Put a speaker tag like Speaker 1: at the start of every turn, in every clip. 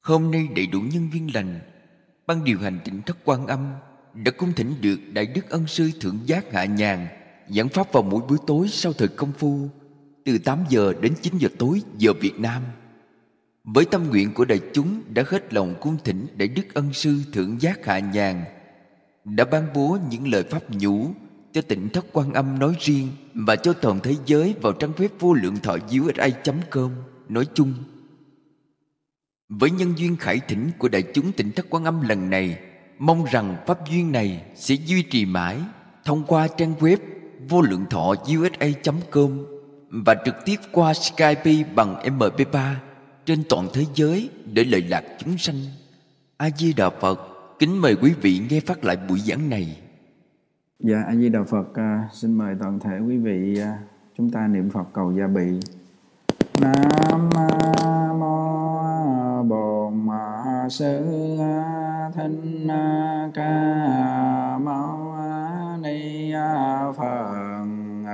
Speaker 1: Hôm nay đầy đủ nhân viên lành, ban điều hành Tỉnh Thất Quan Âm đã cung thỉnh được Đại Đức Ân Sư Thượng Giác Hạ Nhàn giảng pháp vào mỗi buổi tối sau thời công phu, từ 8 giờ đến 9 giờ tối giờ Việt Nam. Với tâm nguyện của đại chúng đã hết lòng cung thỉnh Đại Đức Ân Sư Thượng Giác Hạ Nhàn, đã ban bố những lời pháp nhũ cho Tỉnh Thất Quan Âm nói riêng và cho toàn thế giới vào trang web vô lượng thọ usa.com nói chung. Với nhân duyên khải thỉnh của đại chúng Tỉnh Thất Quan Âm lần này, mong rằng pháp duyên này sẽ duy trì mãi thông qua trang web vô lượng thọ usa.com và trực tiếp qua Skype bằng MP3 trên toàn thế giới để lợi lạc chúng sanh. A Di Đà Phật. Kính mời quý vị nghe phát lại buổi giảng này.
Speaker 2: Dạ, A Di Đà Phật. Xin mời toàn thể quý vị chúng ta niệm Phật cầu gia bị. Nam mô Bổn Sư Thích Ca Mâu Ni Phật.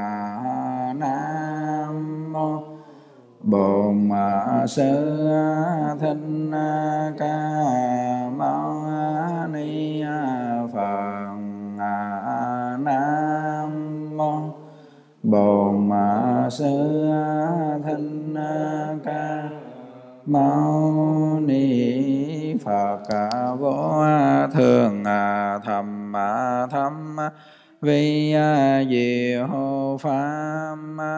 Speaker 2: Nam mô Bổn Sư Thích Ca Mâu Ni Phật. Nam mô Bổn Sư Thích Ca Mâu Ni Phật. Vô thượng thầm vi diệu pháp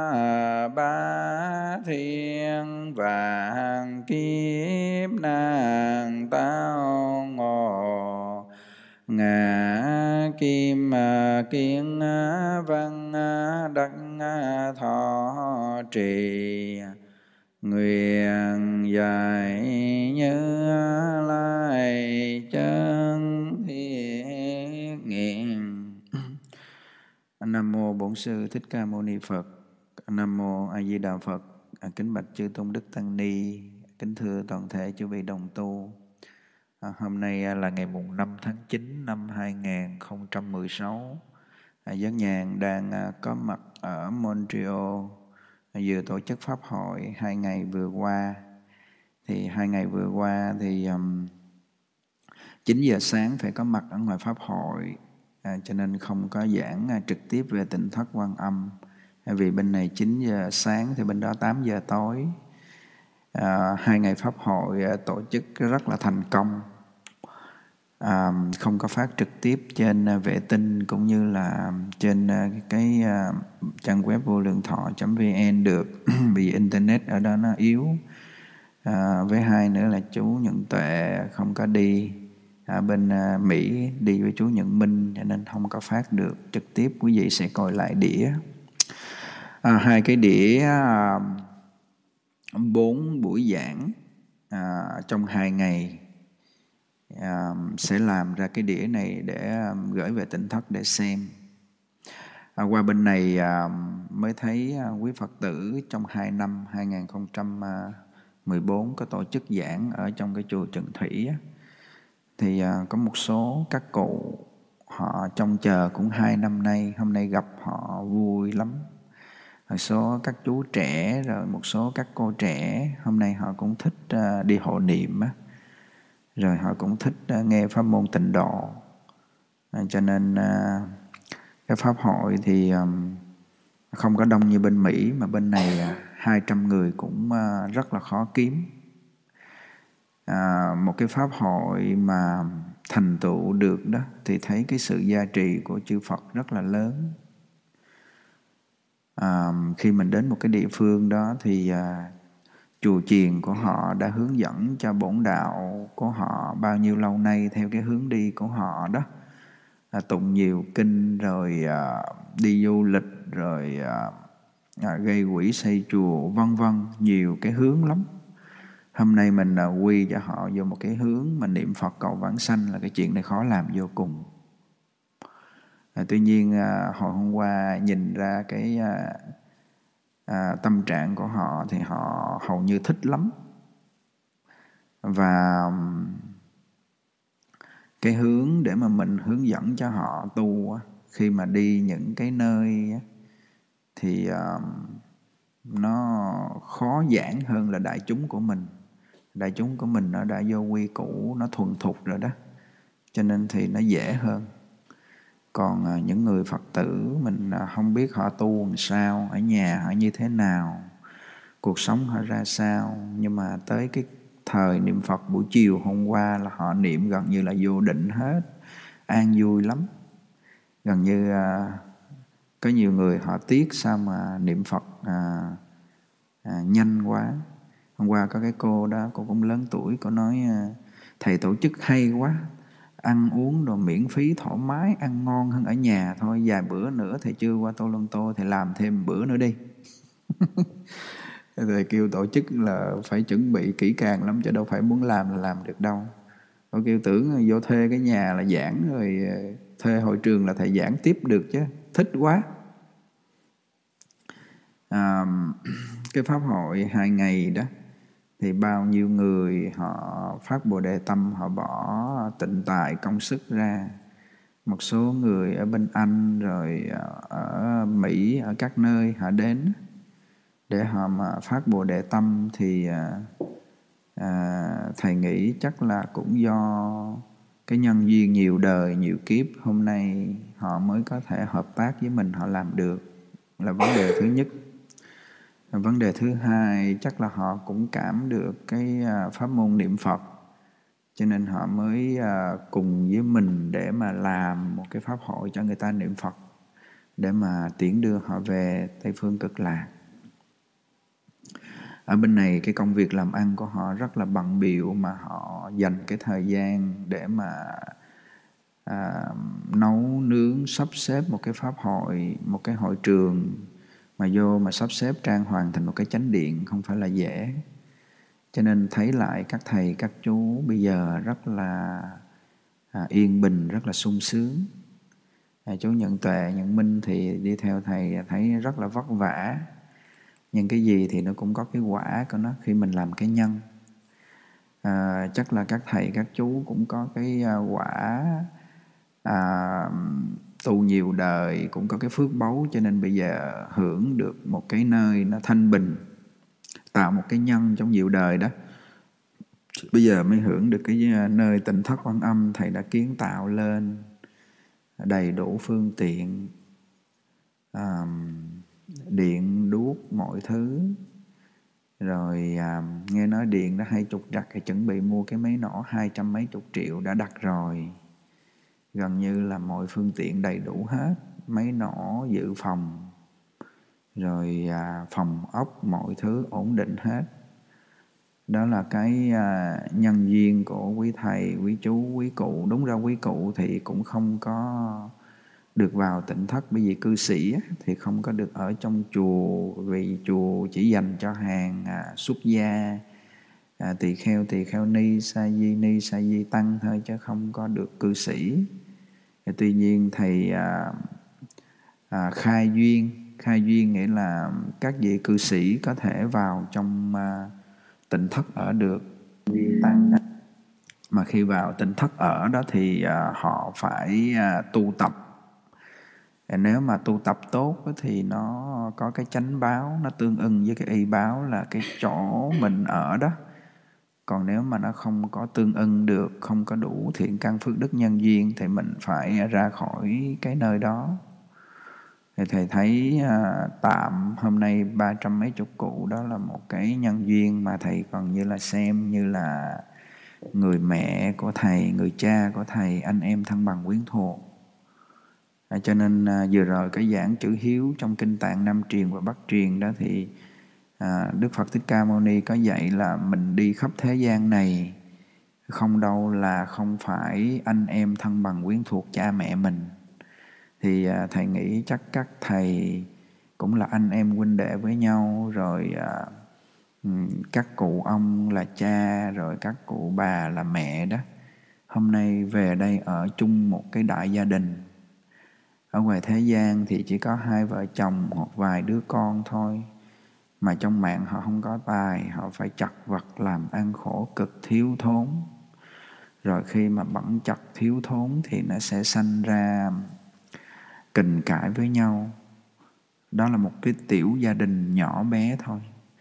Speaker 2: bá thiên vạn kiếp nạn tao ngộ ngã kim kiến văn đắc thọ trì nguyện dạy như lai chân thiết nghiện. Nam mô Bổn Sư Thích Ca Mâu Ni Phật. Nam mô A Di Đà Phật. Kính bạch chư tôn đức tăng ni, kính thưa toàn thể chư vị đồng tu. Hôm nay là ngày mùng 5 tháng 9 năm 2016. Giác Nhàn đang có mặt ở Montreal, vừa tổ chức pháp hội 2 ngày vừa qua. Thì 2 ngày vừa qua thì 9 giờ sáng phải có mặt ở ngoài pháp hội, cho nên không có giảng trực tiếp về Tỉnh Thất Quan Âm. Vì bên này 9 giờ sáng thì bên đó 8 giờ tối. 2 ngày pháp hội tổ chức rất là thành công. Không có phát trực tiếp trên vệ tinh cũng như là trên cái trang web vô lượng thọ.vn được vì internet ở đó nó yếu. Với hai nữa là chú Nhuận Tuệ không có đi bên Mỹ, đi với chú Nhuận Minh, cho nên không có phát được trực tiếp. Quý vị sẽ coi lại đĩa. 2 cái đĩa 4 buổi giảng trong 2 ngày. Sẽ làm ra cái đĩa này để gửi về Tỉnh Thất để xem. Qua bên này mới thấy quý Phật tử trong 2 năm 2014 có tổ chức giảng ở trong cái chùa Trần Thủy. Thì có một số các cụ họ trông chờ cũng 2 năm nay, hôm nay gặp họ vui lắm. Một số các chú trẻ rồi một số các cô trẻ hôm nay họ cũng thích đi hộ niệm á. Rồi họ cũng thích nghe pháp môn tịnh độ. Cho nên cái pháp hội thì không có đông như bên Mỹ, mà bên này 200 người cũng rất là khó kiếm. Một cái pháp hội mà thành tựu được đó thì thấy cái sự gia trì của chư Phật rất là lớn. Khi mình đến một cái địa phương đó thì chùa chiền của họ đã hướng dẫn cho bổn đạo của họ bao nhiêu lâu nay theo cái hướng đi của họ đó. Tụng nhiều kinh rồi đi du lịch rồi gây quỹ xây chùa vân vân, nhiều cái hướng lắm. Hôm nay mình quy cho họ vô một cái hướng mà niệm Phật cầu vãng sanh là cái chuyện này khó làm vô cùng. Tuy nhiên hồi hôm qua nhìn ra cái tâm trạng của họ thì họ hầu như thích lắm. Và cái hướng để mà mình hướng dẫn cho họ tu khi mà đi những cái nơi thì nó khó giảng hơn là đại chúng của mình. đại chúng của mình nó đã vô quy củ, nó thuần thục rồi đó, cho nên thì nó dễ hơn. Còn những người Phật tử mình không biết họ tu làm sao, ở nhà họ như thế nào, cuộc sống họ ra sao, nhưng mà tới cái thời niệm Phật buổi chiều hôm qua là họ niệm gần như là vô định hết, an vui lắm. Gần như có nhiều người họ tiếc sao mà niệm Phật nhanh quá. Hôm qua có cái cô đó, cô cũng lớn tuổi, cô nói thầy tổ chức hay quá, ăn uống đồ miễn phí thoải mái, ăn ngon hơn ở nhà thôi, vài bữa nữa thầy chưa qua Tô Lân Tô, thầy làm thêm bữa nữa đi. Thầy kêu tổ chức là phải chuẩn bị kỹ càng lắm, chứ đâu phải muốn làm là làm được đâu. Cô kêu tưởng vô thuê cái nhà là giảng, rồi thuê hội trường là thầy giảng tiếp được chứ, thích quá. Cái pháp hội 2 ngày đó thì bao nhiêu người họ phát Bồ Đề tâm, họ bỏ tịnh tài công sức ra. Một số người ở bên Anh rồi ở Mỹ, ở các nơi họ đến để họ mà phát Bồ Đề tâm. Thì thầy nghĩ chắc là cũng do cái nhân duyên nhiều đời nhiều kiếp, hôm nay họ mới có thể hợp tác với mình, họ làm được, là vấn đề thứ nhất. Vấn đề thứ hai, chắc là họ cũng cảm được cái pháp môn niệm Phật, cho nên họ mới cùng với mình để mà làm một cái pháp hội cho người ta niệm Phật, để mà tiễn đưa họ về Tây Phương Cực Lạc. Ở bên này cái công việc làm ăn của họ rất là bận bịu, mà họ dành cái thời gian để mà nấu nướng, sắp xếp một cái pháp hội, một cái hội trường mà vô mà sắp xếp trang hoàng thành một cái chánh điện không phải là dễ. Cho nên thấy lại các thầy các chú bây giờ rất là yên bình, rất là sung sướng. Chú Nhận Tuệ, Nhận Minh thì đi theo thầy thấy rất là vất vả, nhưng cái gì thì nó cũng có cái quả của nó khi mình làm cái nhân. Chắc là các thầy các chú cũng có cái quả tu nhiều đời, cũng có cái phước báu, cho nên bây giờ hưởng được một cái nơi nó thanh bình, tạo một cái nhân trong nhiều đời đó. Bây giờ mới hưởng được cái nơi Tịnh Thất Quan Âm thầy đã kiến tạo lên, đầy đủ phương tiện, điện đuốc mọi thứ. Rồi nghe nói điện đã 20 trặc, thì chuẩn bị mua cái máy nổ 200 mấy chục triệu đã đặt rồi. Gần như là mọi phương tiện đầy đủ hết, máy nổ, dự phòng, rồi phòng ốc, mọi thứ ổn định hết. Đó là cái nhân duyên của quý thầy, quý chú, quý cụ. Đúng ra quý cụ thì cũng không có được vào Tịnh Thất, bởi vì cư sĩ thì không có được ở trong chùa, vì chùa chỉ dành cho hàng xuất gia, tỳ kheo ni, sa di tăng thôi, chứ không có được cư sĩ. Tuy nhiên thầy khai duyên nghĩa là các vị cư sĩ có thể vào trong Tịnh Thất ở được tăng. Mà khi vào Tịnh Thất ở đó thì họ phải tu tập. Nếu mà tu tập tốt thì nó có cái chánh báo, nó tương ưng với cái y báo là cái chỗ mình ở đó. Còn nếu mà nó không có tương ưng được, không có đủ thiện căn phước đức nhân duyên, thì mình phải ra khỏi cái nơi đó. Thì thầy thấy tạm hôm nay 300 mấy chục cụ đó là một cái nhân duyên mà thầy còn như là xem như là người mẹ của thầy, người cha của thầy, anh em thân bằng quyến thuộc. Cho nên vừa rồi cái giảng chữ hiếu trong Kinh Tạng Nam Truyền và Bắc Truyền đó thì Đức Phật Thích Ca Mâu Ni có dạy là mình đi khắp thế gian này không đâu là không phải anh em thân bằng quyến thuộc cha mẹ mình. Thì thầy nghĩ chắc các thầy cũng là anh em huynh đệ với nhau, rồi các cụ ông là cha, rồi các cụ bà là mẹ đó, hôm nay về đây ở chung một cái đại gia đình. Ở ngoài thế gian thì chỉ có 2 vợ chồng hoặc vài đứa con thôi, mà trong mạng họ không có tài, họ phải chật vật làm ăn khổ cực, thiếu thốn. Rồi khi mà bẵng chật thiếu thốn thì nó sẽ sanh ra kình cãi với nhau. Đó là một cái tiểu gia đình nhỏ bé thôi.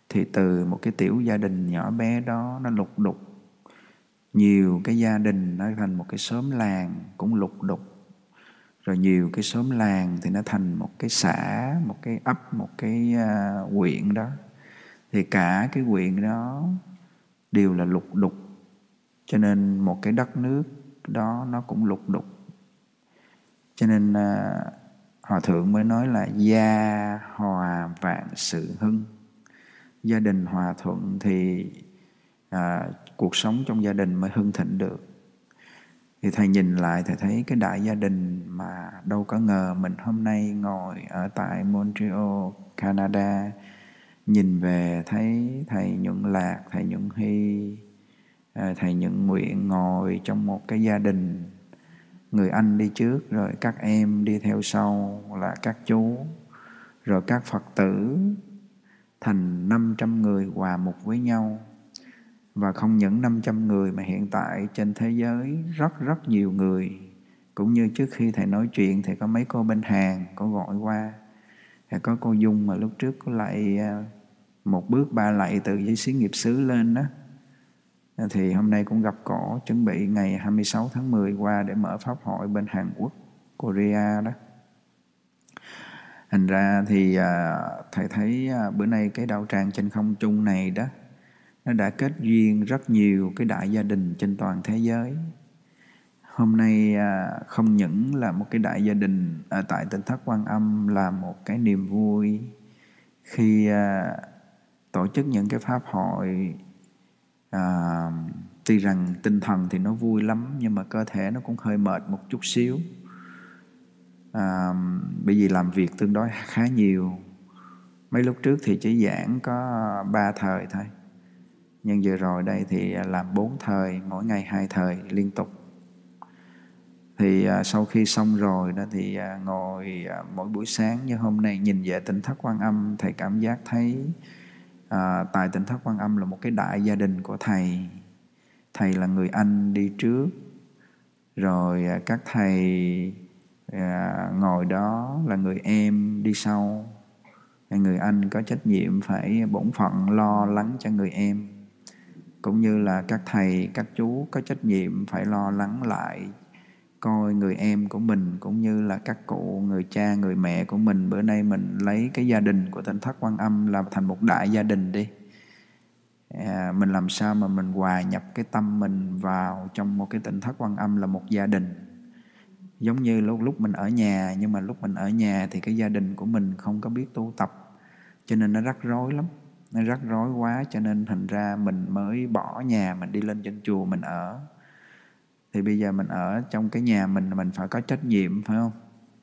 Speaker 2: Thì từ một cái tiểu gia đình nhỏ bé đó, nó lục đục nhiều cái gia đình, nó thành một cái xóm làng cũng lục đục. Rồi nhiều cái xóm làng thì nó thành một cái xã, một cái ấp, một cái huyện đó. Thì cả cái huyện đó đều là lục đục. Cho nên một cái đất nước đó nó cũng lục đục. Cho nên Hòa Thượng mới nói là gia hòa vạn sự hưng. Gia đình hòa thuận thì cuộc sống trong gia đình mới hưng thịnh được. Thì thầy nhìn lại, thầy thấy cái đại gia đình mà đâu có ngờ mình hôm nay ngồi ở tại Montreal, Canada, nhìn về thấy thầy Nhuận Lạc, thầy Nhuận Hy, thầy Nhuận Nguyện ngồi trong một cái gia đình. Người anh đi trước, rồi các em đi theo sau là các chú, rồi các Phật tử thành 500 người hòa mục với nhau. Và không những 500 người mà hiện tại trên thế giới rất nhiều người. Cũng như trước khi thầy nói chuyện thì có mấy cô bên Hàn có gọi qua. Có cô Dung mà lúc trước có lại một bước ba lạy từ với xí nghiệp xứ lên đó. Thì hôm nay cũng gặp cổ, chuẩn bị ngày 26 tháng 10 qua để mở pháp hội bên Hàn Quốc, Korea đó. Thành ra thì thầy thấy bữa nay cái đạo tràng trên không trung này đó, nó đã kết duyên rất nhiều cái đại gia đình trên toàn thế giới. Hôm nay không những là một cái đại gia đình ở tại Tỉnh Thất Quan Âm là một cái niềm vui khi tổ chức những cái pháp hội. Tuy rằng tinh thần thì nó vui lắm, nhưng mà cơ thể nó cũng hơi mệt một chút xíu. Bởi vì làm việc tương đối khá nhiều. Mấy lúc trước thì chỉ giảng có 3 thời thôi, nhưng vừa rồi đây thì làm 4 thời, mỗi ngày 2 thời liên tục. Thì sau khi xong rồi đó thì ngồi mỗi buổi sáng như hôm nay nhìn về Tỉnh Thất Quan Âm, thầy cảm giác thấy tại Tỉnh Thất Quan Âm là một cái đại gia đình của thầy. Thầy là người anh đi trước, rồi các thầy ngồi đó là người em đi sau. Người anh có trách nhiệm phải bổn phận lo lắng cho người em, cũng như là các thầy, các chú có trách nhiệm phải lo lắng lại coi người em của mình, cũng như là các cụ, người cha, người mẹ của mình. Bữa nay mình lấy cái gia đình của Tỉnh Thất Quan Âm làm thành một đại gia đình đi. Mình làm sao mà mình hòa nhập cái tâm mình vào trong một cái Tỉnh Thất Quan Âm là một gia đình. Giống như lúc mình ở nhà, nhưng mà lúc mình ở nhà thì cái gia đình của mình không có biết tu tập, cho nên nó rắc rối lắm. Nó rắc rối quá cho nên thành ra mình mới bỏ nhà, mình đi lên trên chùa mình ở. Thì bây giờ mình ở trong cái nhà mình phải có trách nhiệm, phải không?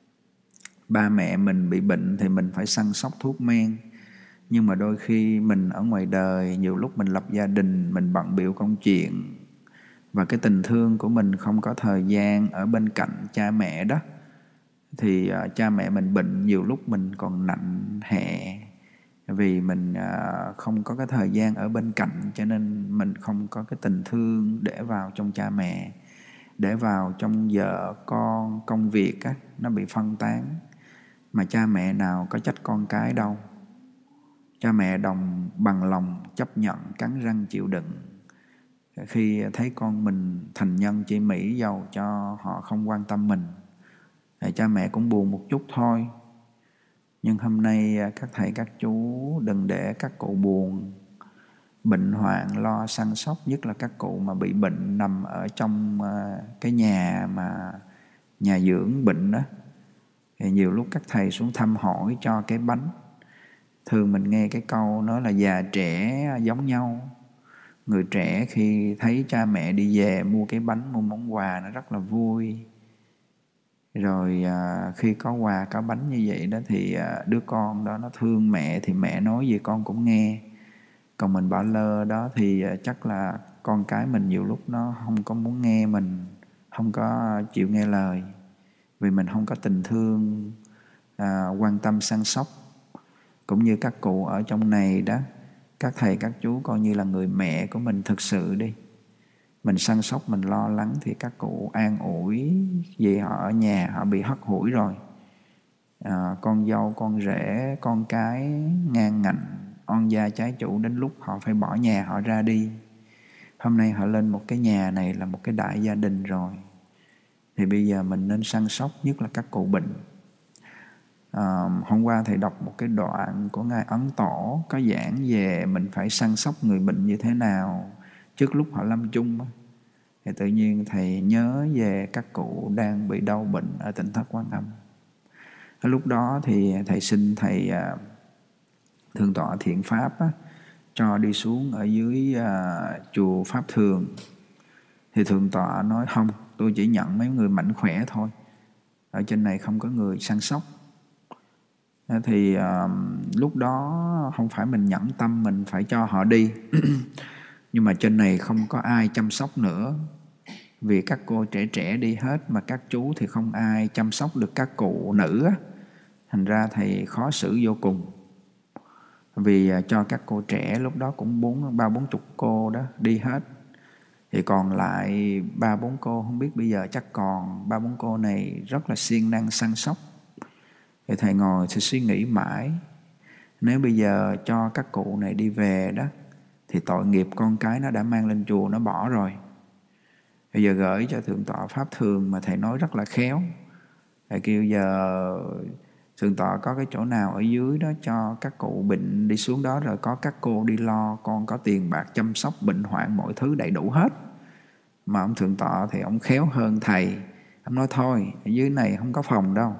Speaker 2: Ba mẹ mình bị bệnh thì mình phải săn sóc thuốc men. Nhưng mà đôi khi mình ở ngoài đời, nhiều lúc mình lập gia đình, mình bận bịu công chuyện, và cái tình thương của mình không có thời gian ở bên cạnh cha mẹ đó. Thì cha mẹ mình bệnh, nhiều lúc mình còn nặng hẹ, vì mình không có cái thời gian ở bên cạnh, cho nên mình không có cái tình thương để vào trong cha mẹ, để vào trong vợ con, công việc á, nó bị phân tán. Mà cha mẹ nào có trách con cái đâu. Cha mẹ đồng bằng lòng chấp nhận, cắn răng chịu đựng khi thấy con mình thành nhân chỉ mỹ, dầu cho họ không quan tâm mình. Cha mẹ cũng buồn một chút thôi. Nhưng hôm nay các thầy các chú đừng để các cụ buồn, bệnh hoạn lo săn sóc, nhất là các cụ mà bị bệnh nằm ở trong cái nhà mà nhà dưỡng bệnh đó. Thì nhiều lúc các thầy xuống thăm hỏi cho cái bánh. Thường mình nghe cái câu nói là già trẻ giống nhau. Người trẻ khi thấy cha mẹ đi về mua cái bánh, mua món quà, nó rất là vui. Rồi khi có quà, có bánh như vậy đó thì đứa con đó nó thương mẹ, thì mẹ nói gì con cũng nghe. Còn mình bỏ lơ đó thì chắc là con cái mình nhiều lúc nó không có muốn nghe mình, không có chịu nghe lời, vì mình không có tình thương, quan tâm săn sóc. Cũng như các cụ ở trong này đó, các thầy các chú coi như là người mẹ của mình thực sự đi. Mình săn sóc, mình lo lắng thì các cụ an ủi, vì họ ở nhà họ bị hất hủi rồi. Con dâu, con rể, con cái ngang ngạnh, oan gia trái chủ, đến lúc họ phải bỏ nhà họ ra đi. Hôm nay họ lên một cái nhà này là một cái đại gia đình rồi, thì bây giờ mình nên săn sóc, nhất là các cụ bệnh. Hôm qua thầy đọc một cái đoạn của Ngài Ấn Tổ có giảng về mình phải săn sóc người bệnh như thế nào trước lúc họ lâm chung. Thì tự nhiên thầy nhớ về các cụ đang bị đau bệnh ở Tỉnh Thất Quan Âm. Lúc đó thì thầy xin thầy Thượng tọa Thiện Pháp cho đi xuống ở dưới chùa Pháp Thường. Thì Thượng tọa nói không, tôi chỉ nhận mấy người mạnh khỏe thôi, ở trên này không có người săn sóc. Thì lúc đó không phải mình nhẫn tâm mình phải cho họ đi nhưng mà trên này không có ai chăm sóc nữa, vì các cô trẻ trẻ đi hết mà các chú thì không ai chăm sóc được các cụ nữ. Thành ra thầy khó xử vô cùng, vì cho các cô trẻ lúc đó cũng 30-40 cô đó đi hết, thì còn lại 3-4 cô, không biết bây giờ chắc còn 3-4 cô này rất là siêng năng săn sóc. Thì thầy ngồi thì suy nghĩ mãi, nếu bây giờ cho các cụ này đi về đó thì tội nghiệp con cái nó đã mang lên chùa nó bỏ rồi. Bây giờ gửi cho Thượng tọa Pháp Thường, mà thầy nói rất là khéo. Thầy kêu giờ Thượng tọa có cái chỗ nào ở dưới đó cho các cụ bệnh đi xuống đó, rồi có các cô đi lo, con có tiền bạc chăm sóc bệnh hoạn mọi thứ đầy đủ hết. Mà ông Thượng tọa thì ông khéo hơn thầy, ông nói thôi ở dưới này không có phòng đâu.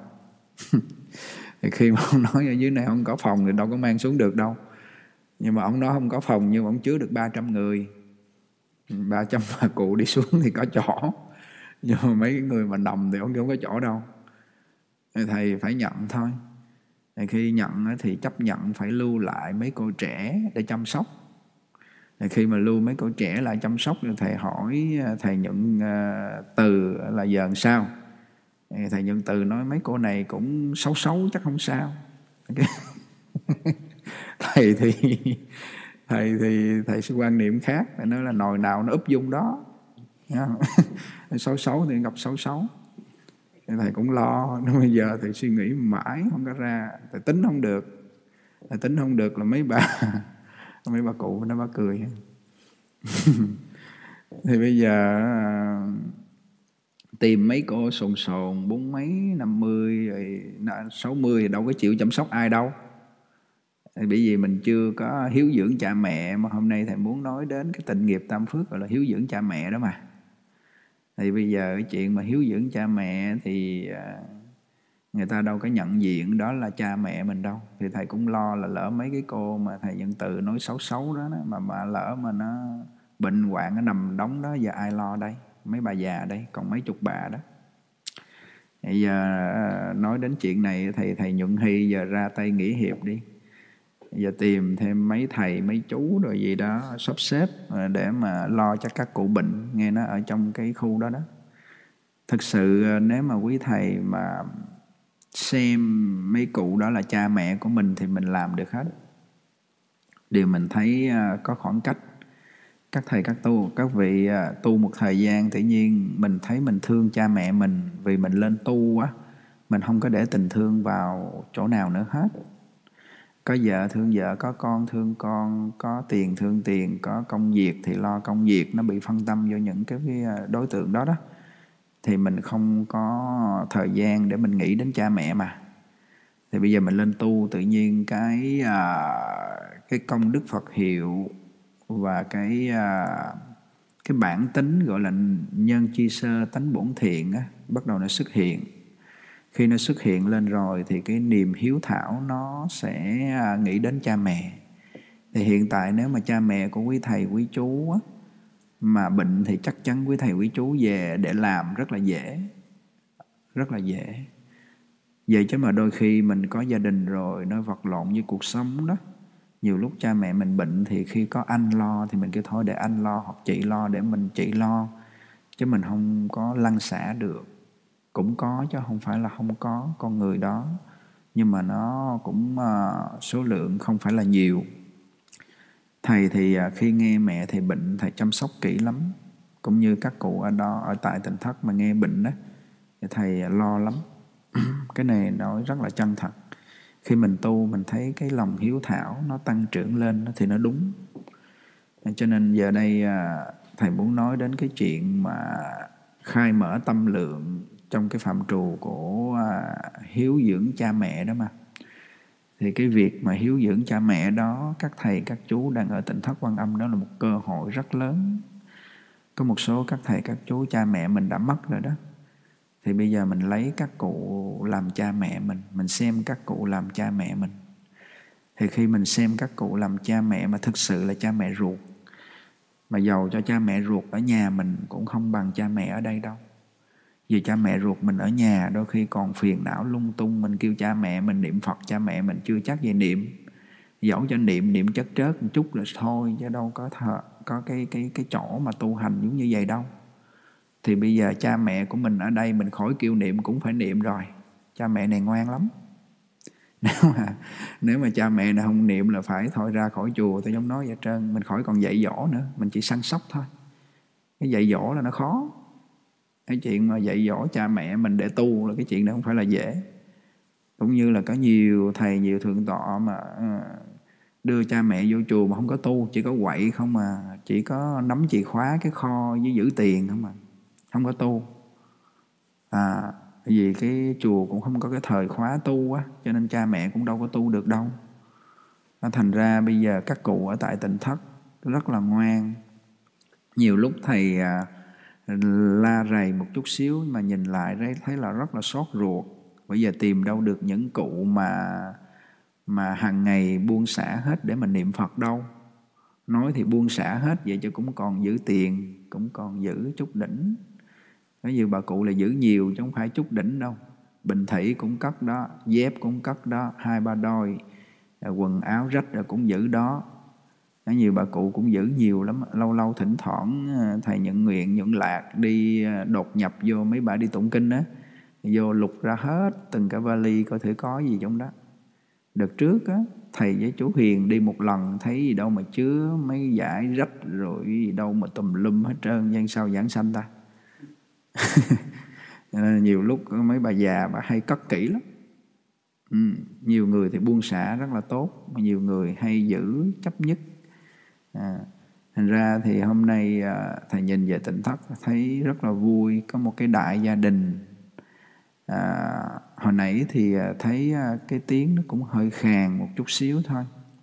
Speaker 2: Thì khi mà ông nói ở dưới này không có phòng thì đâu có mang xuống được đâu. Nhưng mà ông nói không có phòng nhưng mà ông chứa được 300 người, 300 bà cụ đi xuống thì có chỗ. Nhưng mà mấy người mà nằm thì ông không có chỗ đâu. Thì thầy phải nhận thôi. Thì khi nhận thì chấp nhận phải lưu lại mấy cô trẻ để chăm sóc. Thì khi mà lưu mấy cô trẻ lại chăm sóc thì thầy hỏi thầy Nhận Từ là giờ làm sao. Thầy Nhận Từ nói mấy cô này cũng xấu xấu chắc không sao. Thầy sẽ quan niệm khác, thầy nói là nồi nào nó úp dung đó. Xấu xấu thì gặp xấu xấu. Thầy cũng lo, nhưng bây giờ thầy suy nghĩ mãi không có ra, thầy tính không được. Thầy tính không được là mấy bà cụ nó bà cười. Thì bây giờ tìm mấy cô sồn 40 mấy 50 60 thì đâu có chịu chăm sóc ai đâu. Thì bởi vì mình chưa có hiếu dưỡng cha mẹ, mà hôm nay thầy muốn nói đến cái tịnh nghiệp tam phước gọi là hiếu dưỡng cha mẹ đó mà. Thì bây giờ cái chuyện mà hiếu dưỡng cha mẹ thì người ta đâu có nhận diện đó là cha mẹ mình đâu. Thì thầy cũng lo là lỡ mấy cái cô mà thầy Nhận Từ nói xấu xấu đó, mà lỡ mà nó bệnh hoạn nó nằm đóng đó, giờ ai lo đây? Mấy bà già đây, còn mấy chục bà đó. Bây giờ nói đến chuyện này thầy Nhuận Hy giờ ra tay nghỉ hiệp đi. Giờ tìm thêm mấy thầy mấy chú rồi gì đó sắp xếp để mà lo cho các cụ bệnh, nghe nó ở trong cái khu đó đó. Thực sự nếu mà quý thầy mà xem mấy cụ đó là cha mẹ của mình thì mình làm được hết. Điều mình thấy có khoảng cách. Các thầy các vị tu một thời gian, tự nhiên mình thấy mình thương cha mẹ mình, vì mình lên tu á, mình không có để tình thương vào chỗ nào nữa hết. Có vợ thương vợ, có con thương con, có tiền thương tiền, có công việc thì lo công việc, nó bị phân tâm vô những cái đối tượng đó đó. Thì mình không có thời gian để mình nghĩ đến cha mẹ mà. Thì bây giờ mình lên tu, tự nhiên cái công đức Phật hiệu và cái bản tính gọi là nhân chi sơ tánh bổn thiện á, bắt đầu nó xuất hiện. Khi nó xuất hiện lên rồi thì cái niềm hiếu thảo nó sẽ nghĩ đến cha mẹ. Thì hiện tại nếu mà cha mẹ của quý thầy quý chú á, mà bệnh thì chắc chắn quý thầy quý chú về để làm rất là dễ. Rất là dễ. Vậy chứ mà đôi khi mình có gia đình rồi, nó vật lộn với cuộc sống đó. Nhiều lúc cha mẹ mình bệnh thì khi có anh lo thì mình kêu thôi để anh lo, hoặc chị lo để mình chị lo. Chứ mình không có lăn xả được. Cũng có chứ không phải là không có con người đó. Nhưng mà nó cũng số lượng không phải là nhiều. Thầy thì khi nghe mẹ thầy bệnh, thầy chăm sóc kỹ lắm. Cũng như các cụ ở đó, ở tại Tỉnh Thất mà nghe bệnh đó, thì thầy lo lắm. Cái này nói rất là chân thật. Khi mình tu mình thấy cái lòng hiếu thảo nó tăng trưởng lên thì nó đúng. Cho nên giờ đây thầy muốn nói đến cái chuyện mà khai mở tâm lượng trong cái phạm trù của hiếu dưỡng cha mẹ đó mà. Thì cái việc mà hiếu dưỡng cha mẹ đó, các thầy các chú đang ở Tỉnh Thất Quan Âm, đó là một cơ hội rất lớn. Có một số các thầy các chú cha mẹ mình đã mất rồi đó, thì bây giờ mình lấy các cụ làm cha mẹ mình xem các cụ làm cha mẹ mình. Thì khi mình xem các cụ làm cha mẹ mà thực sự là cha mẹ ruột, mà giàu cho cha mẹ ruột ở nhà mình cũng không bằng cha mẹ ở đây đâu. Vì cha mẹ ruột mình ở nhà đôi khi còn phiền não lung tung, mình kêu cha mẹ mình niệm Phật, cha mẹ mình chưa chắc về niệm. Dẫu cho niệm chất trớt một chút là thôi, chứ đâu có cái chỗ mà tu hành giống như vậy đâu. Thì bây giờ cha mẹ của mình ở đây mình khỏi kêu niệm cũng phải niệm rồi. Cha mẹ này ngoan lắm. Nếu mà cha mẹ này không niệm là phải thôi ra khỏi chùa, tôi giống nói vậy trơn. Mình khỏi còn dạy dỗ nữa, mình chỉ săn sóc thôi. Cái dạy dỗ là nó khó. Cái chuyện mà dạy dỗ cha mẹ mình để tu là cái chuyện đó không phải là dễ. Cũng như là có nhiều thầy, nhiều thượng tọa mà đưa cha mẹ vô chùa mà không có tu, chỉ có quậy không mà, chỉ có nắm chìa khóa cái kho với giữ tiền không mà, không có tu. Vì cái chùa cũng không có cái thời khóa tu á, cho nên cha mẹ cũng đâu có tu được đâu. Thành ra bây giờ các cụ ở tại Tỉnh Thất rất là ngoan. Nhiều lúc thầy la rầy một chút xíu mà nhìn lại thấy là rất là xót ruột. Bây giờ tìm đâu được những cụ mà hàng ngày buông xả hết để mà niệm Phật đâu. Nói thì buông xả hết vậy chứ cũng còn giữ tiền, cũng còn giữ chút đỉnh. Có nhiều bà cụ là giữ nhiều chứ không phải chút đỉnh đâu. Bình thủy cũng cất đó, dép cũng cất đó, 2-3 đôi, quần áo rách rồi cũng giữ đó. Có nhiều bà cụ cũng giữ nhiều lắm. Lâu lâu thỉnh thoảng thầy nhận nguyện, nhận lạc đi đột nhập vô mấy bà đi tụng kinh á, vô lục ra hết từng cái vali coi thử có gì trong đó. Đợt trước á, thầy với chú Hiền đi một lần thấy gì đâu mà chứa mấy dải rách rồi gì đâu mà tùm lum hết trơn. Gian sao giảng sanh ta. Nhiều lúc mấy bà già bà hay cất kỹ lắm. Nhiều người thì buông xả rất là tốt, mà nhiều người hay giữ chấp nhất. Thành ra thì hôm nay thầy nhìn về Tỉnh Thất thấy rất là vui. Có một cái đại gia đình. Hồi nãy thì thấy cái tiếng nó cũng hơi khàn một chút xíu thôi.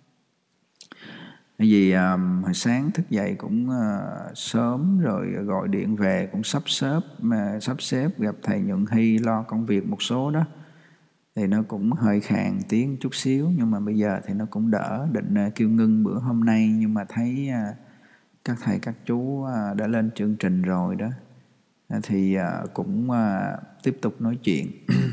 Speaker 2: Bởi vì hồi sáng thức dậy cũng sớm rồi, gọi điện về cũng sắp xếp gặp thầy Nhuận Hy lo công việc một số đó, thì nó cũng hơi khàn tiếng chút xíu. Nhưng mà bây giờ thì nó cũng đỡ. Định kêu ngưng bữa hôm nay, nhưng mà thấy các thầy các chú đã lên chương trình rồi đó, thì cũng tiếp tục nói chuyện.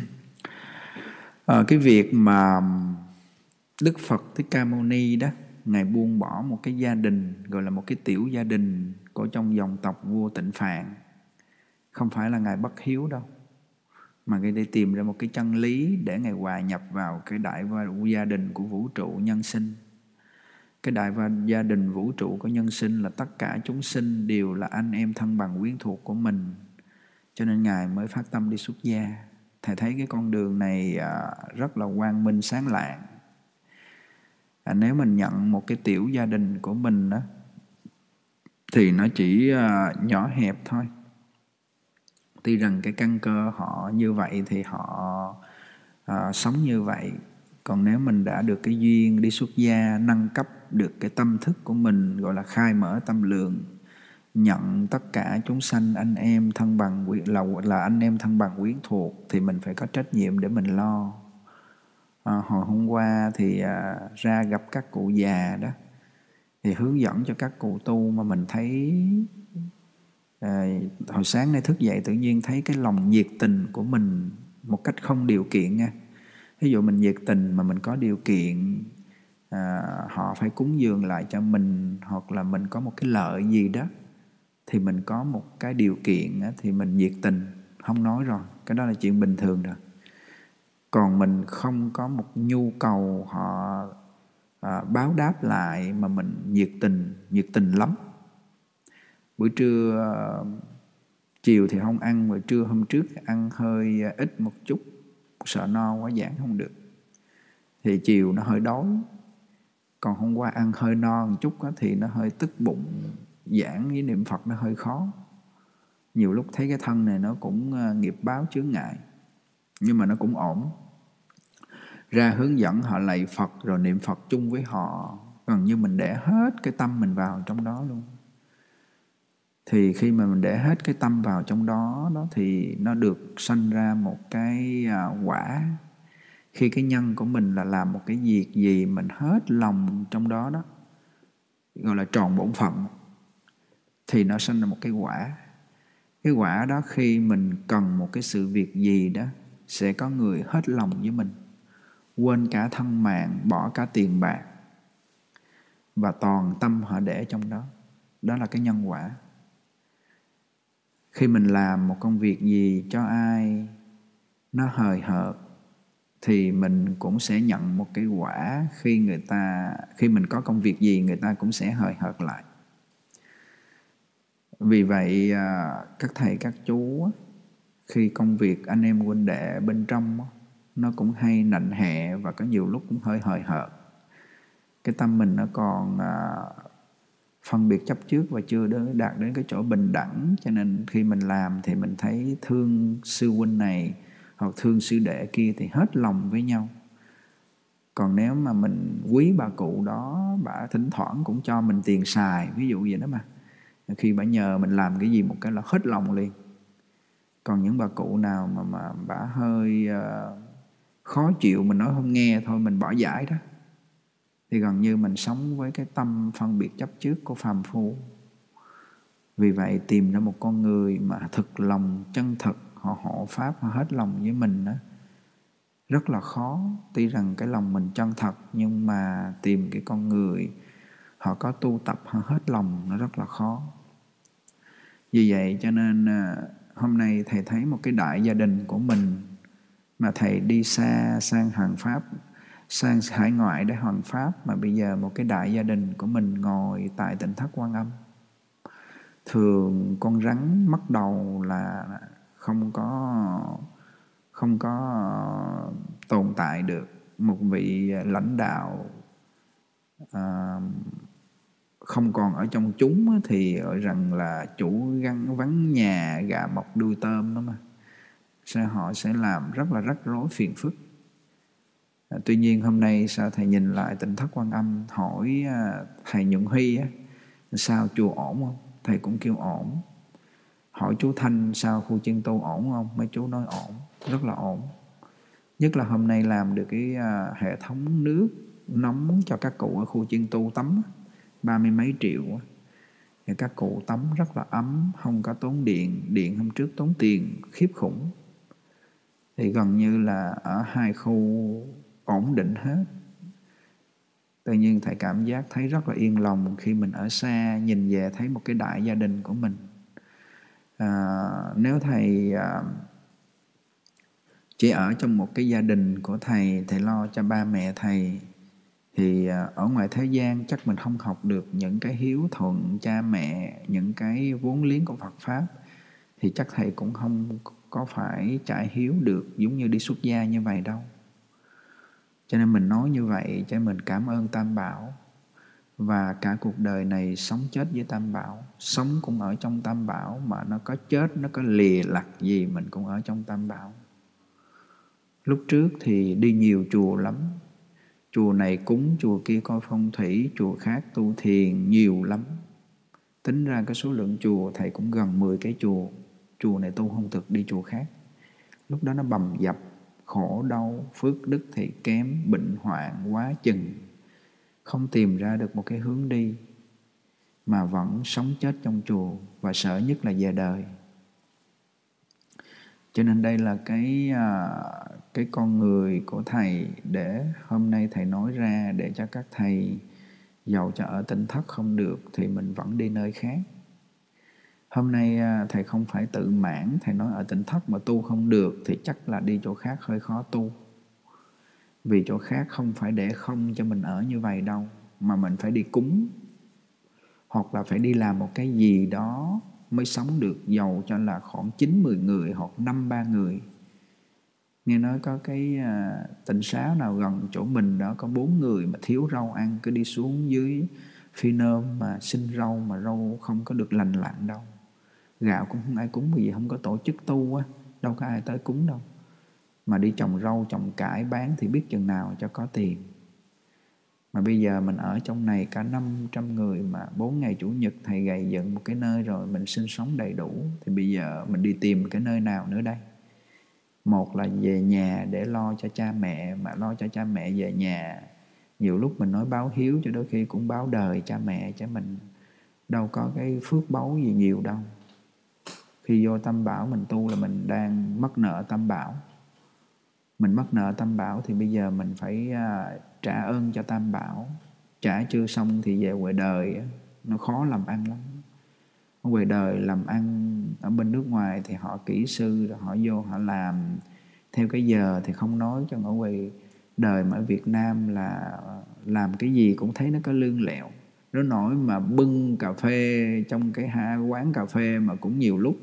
Speaker 2: Cái việc mà Đức Phật Thích Ca Mâu Ni đó, Ngài buông bỏ một cái gia đình, gọi là một cái tiểu gia đình của trong dòng tộc vua Tịnh Phạn. Không phải là Ngài bất hiếu đâu, mà Ngài đi tìm ra một cái chân lý để Ngài hòa nhập vào cái đại gia đình của vũ trụ nhân sinh. Cái đại gia đình vũ trụ của nhân sinh là tất cả chúng sinh đều là anh em thân bằng quyến thuộc của mình. Cho nên Ngài mới phát tâm đi xuất gia. Thầy thấy cái con đường này rất là quang minh sáng lạng. Nếu mình nhận một cái tiểu gia đình của mình đó, thì nó chỉ nhỏ hẹp thôi. Tuy rằng cái căn cơ họ như vậy thì họ sống như vậy. Còn nếu mình đã được cái duyên đi xuất gia, nâng cấp được cái tâm thức của mình, gọi là khai mở tâm lượng, nhận tất cả chúng sanh anh em thân bằng, là anh em thân bằng quyến thuộc, thì mình phải có trách nhiệm để mình lo. Hồi hôm qua thì ra gặp các cụ già đó, thì hướng dẫn cho các cụ tu, mà mình thấy hồi sáng nay thức dậy tự nhiên thấy cái lòng nhiệt tình của mình một cách không điều kiện nha. Ví dụ mình nhiệt tình mà mình có điều kiện, họ phải cúng dường lại cho mình, hoặc là mình có một cái lợi gì đó, thì mình có một cái điều kiện thì mình nhiệt tình, không nói rồi, cái đó là chuyện bình thường rồi. Còn mình không có một nhu cầu họ báo đáp lại, mà mình nhiệt tình lắm. Buổi trưa, chiều thì không ăn, buổi trưa hôm trước ăn hơi ít một chút, sợ no quá giảng không được. thì chiều nó hơi đói. Còn hôm qua ăn hơi no một chút á, thì nó hơi tức bụng, giảng với niệm Phật nó hơi khó. Nhiều lúc thấy cái thân này nó cũng nghiệp báo chướng ngại, nhưng mà nó cũng ổn. Ra hướng dẫn họ lạy Phật rồi niệm Phật chung với họ, gần như mình để hết cái tâm mình vào trong đó luôn. Thì khi mà mình để hết cái tâm vào trong đó thì nó được sanh ra một cái quả. Khi cái nhân của mình là làm một cái việc gì mình hết lòng trong đó, gọi là tròn bổn phận, thì nó sanh ra một cái quả. Cái quả đó khi mình cần một cái sự việc gì đó, sẽ có người hết lòng với mình, quên cả thân mạng, bỏ cả tiền bạc, và toàn tâm họ để trong đó. Đó là cái nhân quả. Khi mình làm một công việc gì cho ai nó hời hợt, thì mình cũng sẽ nhận một cái quả. Khi mình có công việc gì, người ta cũng sẽ hời hợt lại. Vì vậy các thầy các chú, khi công việc anh em huynh đệ bên trong nó cũng hay nạnh hẹ, và có nhiều lúc cũng hơi hời hợt. Cái tâm mình nó còn phân biệt chấp trước và chưa đạt đến cái chỗ bình đẳng. Cho nên khi mình làm thì mình thấy thương sư huynh này hoặc thương sư đệ kia thì hết lòng với nhau. Còn nếu mà mình quý bà cụ đó, bà thỉnh thoảng cũng cho mình tiền xài, ví dụ vậy đó, mà khi bà nhờ mình làm cái gì một cái là hết lòng liền. Còn những bà cụ nào mà bà hơi khó chịu, mình nói không nghe thôi, mình bỏ giải đó, thì gần như mình sống với cái tâm phân biệt chấp trước của phàm phu. Vì vậy tìm ra một con người mà thực lòng chân thật, họ hộ pháp, họ hết lòng với mình đó, rất là khó. Tuy rằng cái lòng mình chân thật, nhưng mà tìm cái con người họ có tu tập, họ hết lòng, nó rất là khó. Vì vậy cho nên hôm nay thầy thấy một cái đại gia đình của mình mà thầy đi xa sang hàng Pháp, sang hải ngoại để hoàn Pháp, mà bây giờ một cái đại gia đình của mình ngồi tại Tỉnh Thất Quan Âm. Thường con rắn mất đầu là không có tồn tại được. Một vị lãnh đạo không còn ở trong chúng thì gọi rằng là chủ vắng nhà, gà mọc đuôi tôm đó mà. Họ sẽ làm rất là rắc rối phiền phức. Tuy nhiên hôm nay sao thầy nhìn lại Tỉnh Thất Quan Âm, hỏi thầy Nhuận Huy sao chùa ổn không? Thầy cũng kêu ổn. Hỏi chú Thanh sao khu chân tu ổn không? Mấy chú nói ổn, rất là ổn. Nhất là hôm nay làm được cái hệ thống nước nóng cho các cụ ở khu chân tu tắm 30 mấy triệu. Thì các cụ tắm rất là ấm, không có tốn điện. Điện hôm trước tốn tiền khiếp khủng. Thì gần như là ở hai khu ổn định hết. Tự nhiên thầy cảm giác thấy rất là yên lòng khi mình ở xa nhìn về thấy một cái đại gia đình của mình. Nếu thầy chỉ ở trong một cái gia đình của thầy lo cho ba mẹ thầy, thì ở ngoài thế gian chắc mình không học được những cái hiếu thuận cha mẹ, những cái vốn liếng của Phật Pháp, thì chắc thầy cũng không có phải trải hiếu được giống như đi xuất gia như vậy đâu. Cho nên mình nói như vậy cho mình cảm ơn Tam Bảo. Và cả cuộc đời này sống chết với Tam Bảo. Sống cũng ở trong Tam Bảo, mà nó có chết, nó có lìa lặt gì mình cũng ở trong Tam Bảo. Lúc trước thì đi nhiều chùa lắm. Chùa này cúng, chùa kia coi phong thủy, chùa khác tu thiền nhiều lắm. Tính ra cái số lượng chùa thầy cũng gần 10 cái chùa. Chùa này tu không thực, đi chùa khác. Lúc đó nó bầm dập, khổ đau, phước đức thì kém, bệnh hoạn quá chừng. Không tìm ra được một cái hướng đi, mà vẫn sống chết trong chùa, và sợ nhất là về đời. Cho nên đây là cái con người của thầy, để hôm nay thầy nói ra để cho các thầy, dầu cho ở Tỉnh Thất không được thì mình vẫn đi nơi khác. Hôm nay thầy không phải tự mãn, thầy nói ở Tỉnh Thất mà tu không được thì chắc là đi chỗ khác hơi khó tu. Vì chỗ khác không phải để không cho mình ở như vậy đâu, mà mình phải đi cúng, hoặc là phải đi làm một cái gì đó mới sống được, dầu cho là khoảng 9-10 người hoặc 5-3 người. Nghe nói có cái tịnh xá nào gần chỗ mình đó, có 4 người mà thiếu rau ăn, cứ đi xuống dưới Phi Nôm mà xin rau, mà rau không có được lành lặn đâu. Gạo cũng không ai cúng, vì không có tổ chức tu á, đâu có ai tới cúng đâu. Mà đi trồng rau, trồng cải bán thì biết chừng nào cho có tiền. Mà bây giờ mình ở trong này cả 500 người, mà 4 ngày Chủ nhật thầy gầy dựng một cái nơi rồi, mình sinh sống đầy đủ. Thì bây giờ mình đi tìm cái nơi nào nữa đây? Một là về nhà để lo cho cha mẹ, mà lo cho cha mẹ về nhà, nhiều lúc mình nói báo hiếu, cho đôi khi cũng báo đời cha mẹ, chứ mình đâu có cái phước báu gì nhiều đâu. Khi vô Tam Bảo mình tu là mình đang mắc nợ Tam Bảo. Mình mắc nợ Tam Bảo thì bây giờ mình phải trả ơn cho Tam Bảo. Trả chưa xong thì về ngoài đời nó khó làm ăn lắm. Ở ngoài đời làm ăn ở bên nước ngoài thì họ kỹ sư, rồi họ vô họ làm theo cái giờ thì không nói, chứ ở ngoài đời mà ở Việt Nam là làm cái gì cũng thấy nó có lương lẹo. Nó nổi mà bưng cà phê trong cái quán cà phê mà cũng nhiều lúc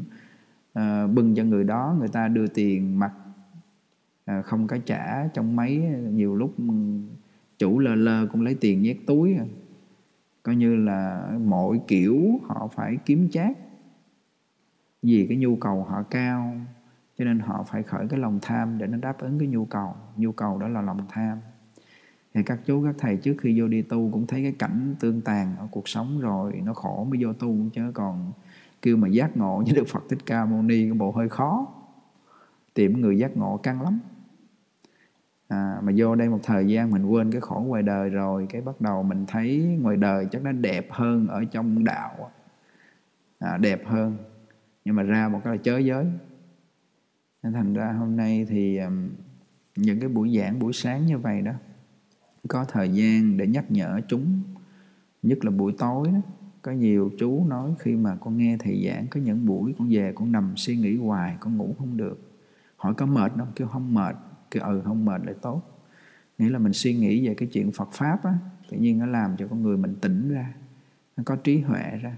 Speaker 2: bưng cho người đó, người ta đưa tiền mặt không có trả trong máy, nhiều lúc chủ lơ lơ cũng lấy tiền nhét túi. Coi như là mọi kiểu họ phải kiếm chác, vì cái nhu cầu họ cao, cho nên họ phải khởi cái lòng tham để nó đáp ứng cái nhu cầu. Nhu cầu đó là lòng tham. Thì các chú các thầy trước khi vô đi tu cũng thấy cái cảnh tương tàn ở cuộc sống rồi, nó khổ mới vô tu, chứ còn kêu mà giác ngộ như Đức Phật Thích Ca Mâu Ni cái bộ hơi khó. Tìm người giác ngộ căng lắm. Mà vô đây một thời gian mình quên cái khổ ngoài đời rồi, cái bắt đầu mình thấy ngoài đời chắc nó đẹp hơn ở trong đạo. Đẹp hơn, nhưng mà ra một cái là chớ giới. Nên thành ra hôm nay thì những cái buổi giảng buổi sáng như vậy đó, có thời gian để nhắc nhở chúng. Nhất là buổi tối đó, có nhiều chú nói khi mà con nghe thầy giảng, có những buổi con về con nằm suy nghĩ hoài, con ngủ không được. Hỏi có mệt không? Kêu không mệt. Kêu không mệt lại tốt. Nghĩa là mình suy nghĩ về cái chuyện Phật Pháp á, tự nhiên nó làm cho con người mình tỉnh ra, nó có trí huệ ra.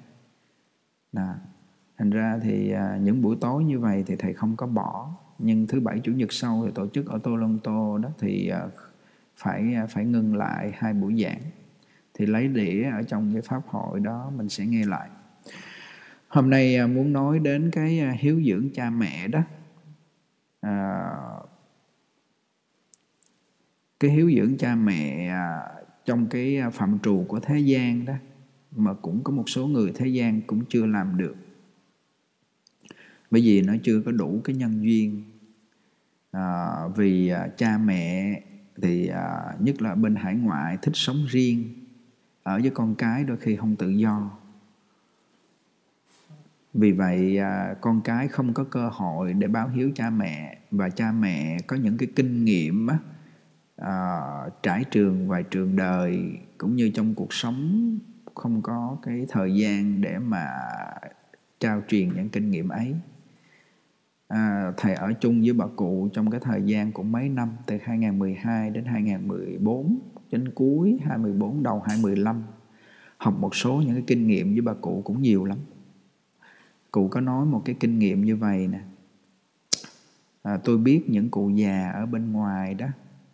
Speaker 2: Thành ra thì những buổi tối như vậy thì thầy không có bỏ. Nhưng thứ Bảy Chủ nhật sau thì tổ chức ở Toronto đó thì phải ngưng lại 2 buổi giảng. Thì lấy đĩa ở trong cái pháp hội đó mình sẽ nghe lại. Hôm nay muốn nói đến cái hiếu dưỡng cha mẹ đó. Cái hiếu dưỡng cha mẹ trong cái phạm trù của thế gian đó, mà cũng có một số người thế gian cũng chưa làm được, bởi vì nó chưa có đủ cái nhân duyên. Vì cha mẹ thì nhất là bên hải ngoại thích sống riêng, ở với con cái đôi khi không tự do. Vì vậy con cái không có cơ hội để báo hiếu cha mẹ, và cha mẹ có những cái kinh nghiệm trải trường vài trường đời cũng như trong cuộc sống, không có cái thời gian để mà trao truyền những kinh nghiệm ấy. Thầy ở chung với bà cụ trong cái thời gian cũng mấy năm, từ 2012 đến 2014, đến cuối 2014 đầu 2015, học một số những cái kinh nghiệm với bà cụ cũng nhiều lắm. Cụ có nói một cái kinh nghiệm như vậy nè. Tôi biết những cụ già ở bên ngoài đó,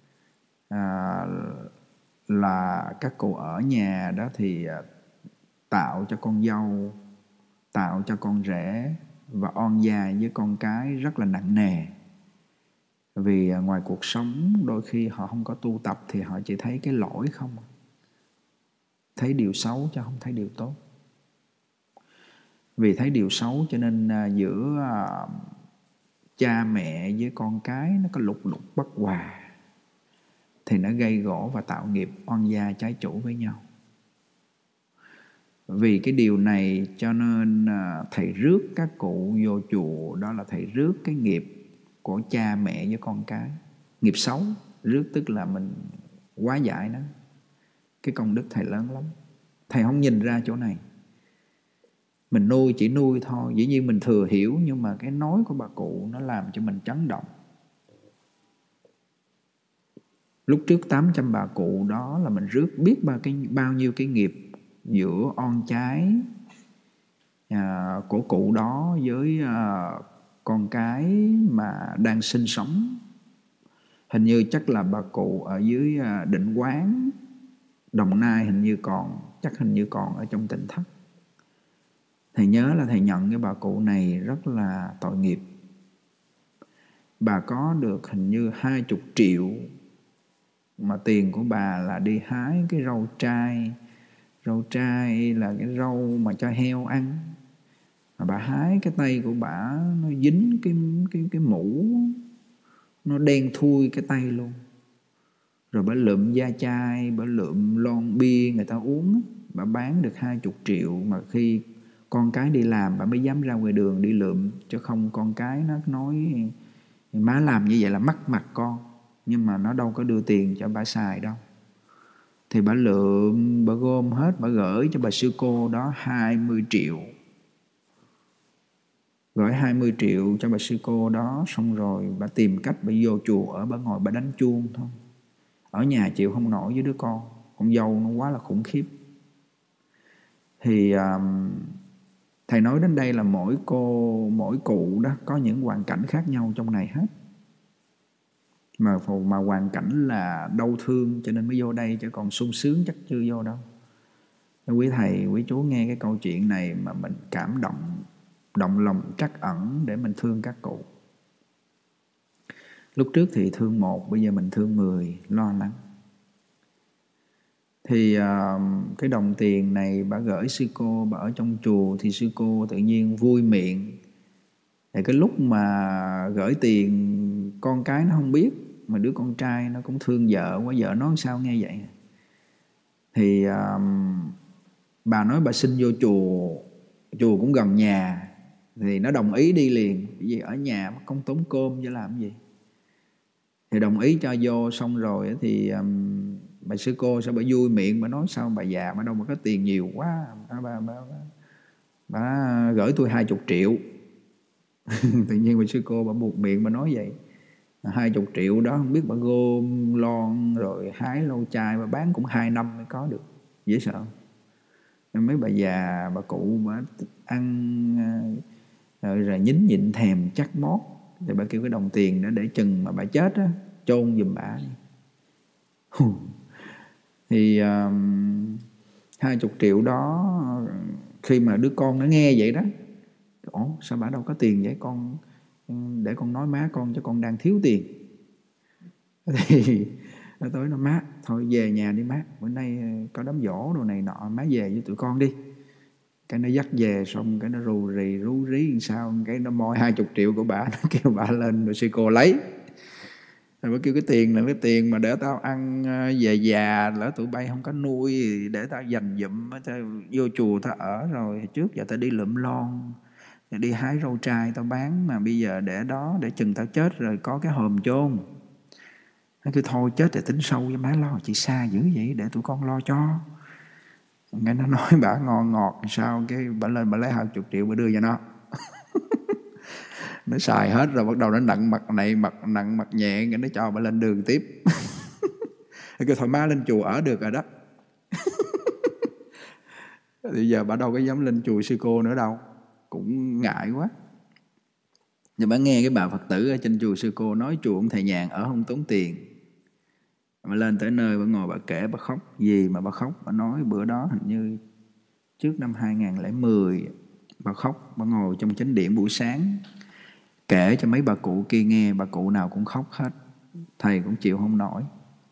Speaker 2: là các cụ ở nhà đó thì tạo cho con dâu, tạo cho con rể và on gia với con cái rất là nặng nề. Vì ngoài cuộc sống đôi khi họ không có tu tập thì họ chỉ thấy cái lỗi không, thấy điều xấu chứ không thấy điều tốt. Vì thấy điều xấu cho nên giữa cha mẹ với con cái nó có lục bất hòa, thì nó gây gổ và tạo nghiệp oan gia trái chủ với nhau. Vì cái điều này cho nên thầy rước các cụ vô chùa, đó là thầy rước cái nghiệp của cha mẹ với con cái. Nghiệp xấu, rước tức là mình hóa giải nó. Cái công đức thầy lớn lắm. Thầy không nhìn ra chỗ này. Mình nuôi chỉ nuôi thôi, dĩ nhiên mình thừa hiểu, nhưng mà cái nói của bà cụ nó làm cho mình chấn động. Lúc trước 800 bà cụ đó là mình rước biết bao nhiêu cái nghiệp giữa on trái của cụ đó với con cái mà đang sinh sống Hình như chắc là bà cụ ở dưới Định Quán, Đồng Nai hình như còn ở trong Tỉnh Thất. Thầy nhớ là thầy nhận cái bà cụ này rất là tội nghiệp. Bà có được hình như 20 triệu, mà tiền của bà là đi hái cái rau trai. Rau trai là cái rau mà cho heo ăn. Mà bà hái cái tay của bà nó dính cái mũ, nó đen thui cái tay luôn. Rồi bà lượm da chai, bà lượm lon bia người ta uống. Bà bán được 20 triệu, mà khi con cái đi làm bà mới dám ra ngoài đường đi lượm. Chứ không con cái nó nói má làm như vậy là mắc mặt con. Nhưng mà nó đâu có đưa tiền cho bà xài đâu. Thì bà lượm, bà gom hết, bà gửi cho bà sư cô đó 20 triệu. Gửi 20 triệu cho bà sư cô đó, xong rồi bà tìm cách bà vô chùa ở, bà ngồi bà đánh chuông thôi. Ở nhà chịu không nổi với đứa con dâu nó quá là khủng khiếp. Thì thầy nói đến đây là mỗi cụ đó có những hoàn cảnh khác nhau trong này hết. Mà hoàn cảnh là đau thương cho nên mới vô đây, chứ còn sung sướng chắc chưa vô đâu. Quý thầy, quý chú nghe cái câu chuyện này mà mình cảm động lòng trắc ẩn để mình thương các cụ. Lúc trước thì thương 1, bây giờ mình thương 10, lo lắng. Thì cái đồng tiền này bà gửi sư cô, bà ở trong chùa thì sư cô tự nhiên vui miệng. Thì cái lúc mà gửi tiền con cái nó không biết, mà đứa con trai nó cũng thương vợ quá, vợ nói sao nghe vậy. Thì bà nói bà xin vô chùa cũng gần nhà, thì nó đồng ý đi liền, vì ở nhà mà không tốn cơm chứ làm gì. Thì đồng ý cho vô, xong rồi thì bà sư cô sao bà vui miệng, bà nói sao bà già mà đâu mà có tiền nhiều quá, bà gửi tôi 20 triệu. Tự nhiên bà sư cô bà buộc miệng bà nói vậy. 20 triệu đó không biết bà gom lon rồi hái lâu chai, bà bán cũng 2 năm mới có được, dễ sợ. Mấy bà già bà cụ bà ăn rồi nhín nhịn thèm chắc mót, thì bà kêu cái đồng tiền đó để chừng mà bà chết á, chôn giùm bà. Thì 20 triệu đó, khi mà đứa con nó nghe vậy đó, ủa sao bà đâu có tiền vậy con, để con nói má con cho con đang thiếu tiền. Thì nó tối nó má thôi về nhà đi má, bữa nay có đám giỗ đồ này nọ, má về với tụi con đi. Cái nó dắt về, xong cái nó rú rí làm sao, cái nó moi 20 triệu của bà, nó kêu bà lên rồi sư cô lấy. Rồi bà kêu cái tiền là cái tiền mà để tao ăn về già, lỡ tụi bay không có nuôi để tao dành dụm, tao vô chùa tao ở, rồi trước giờ tao đi lượm lon, đi hái rau trai tao bán, mà bây giờ để đó để chừng tao chết rồi có cái hòm chôn. Nó kêu thôi chết thì tính sâu với má lo, chị xa dữ vậy để tụi con lo cho. Nghe nó nói bà ngon ngọt sao, cái bà lên bà lấy 20 triệu bà đưa cho nó. Nó xài hết rồi bắt đầu nó nặng mặt này nặng mặt nhẹ, cái nó cho bà lên đường tiếp. Nó kêu thôi má lên chùa ở được rồi đó. Thì giờ bà đâu có dám lên chùa sư cô nữa đâu, cũng ngại quá. Nhưng bà nghe cái bà Phật tử ở trên chùa sư cô nói chùa ông thầy nhàn ở không tốn tiền. Mà lên tới nơi bà ngồi bà kể, bà khóc. Gì mà bà khóc, bà nói bữa đó hình như trước năm 2010, bà khóc, bà ngồi trong chánh điện buổi sáng, kể cho mấy bà cụ kia nghe, bà cụ nào cũng khóc hết. Thầy cũng chịu không nổi.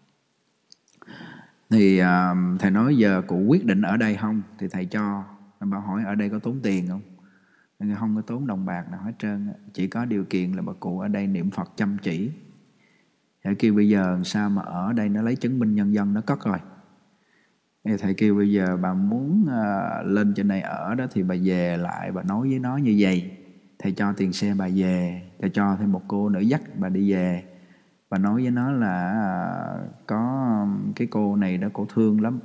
Speaker 2: Thì thầy nói giờ cụ quyết định ở đây không, thì thầy cho. Bà hỏi ở đây có tốn tiền không? Không có tốn đồng bạc nào hết trơn, chỉ có điều kiện là bà cụ ở đây niệm Phật chăm chỉ. Thầy kêu bây giờ sao mà ở đây nó lấy chứng minh nhân dân nó cất rồi. Thầy kêu bây giờ bà muốn lên trên này ở đó thì bà về lại, bà nói với nó như vậy. Thầy cho tiền xe bà về, thầy cho thêm một cô nữ dắt bà đi về. Bà nói với nó là có cái cô này đó, cổ thương lắm,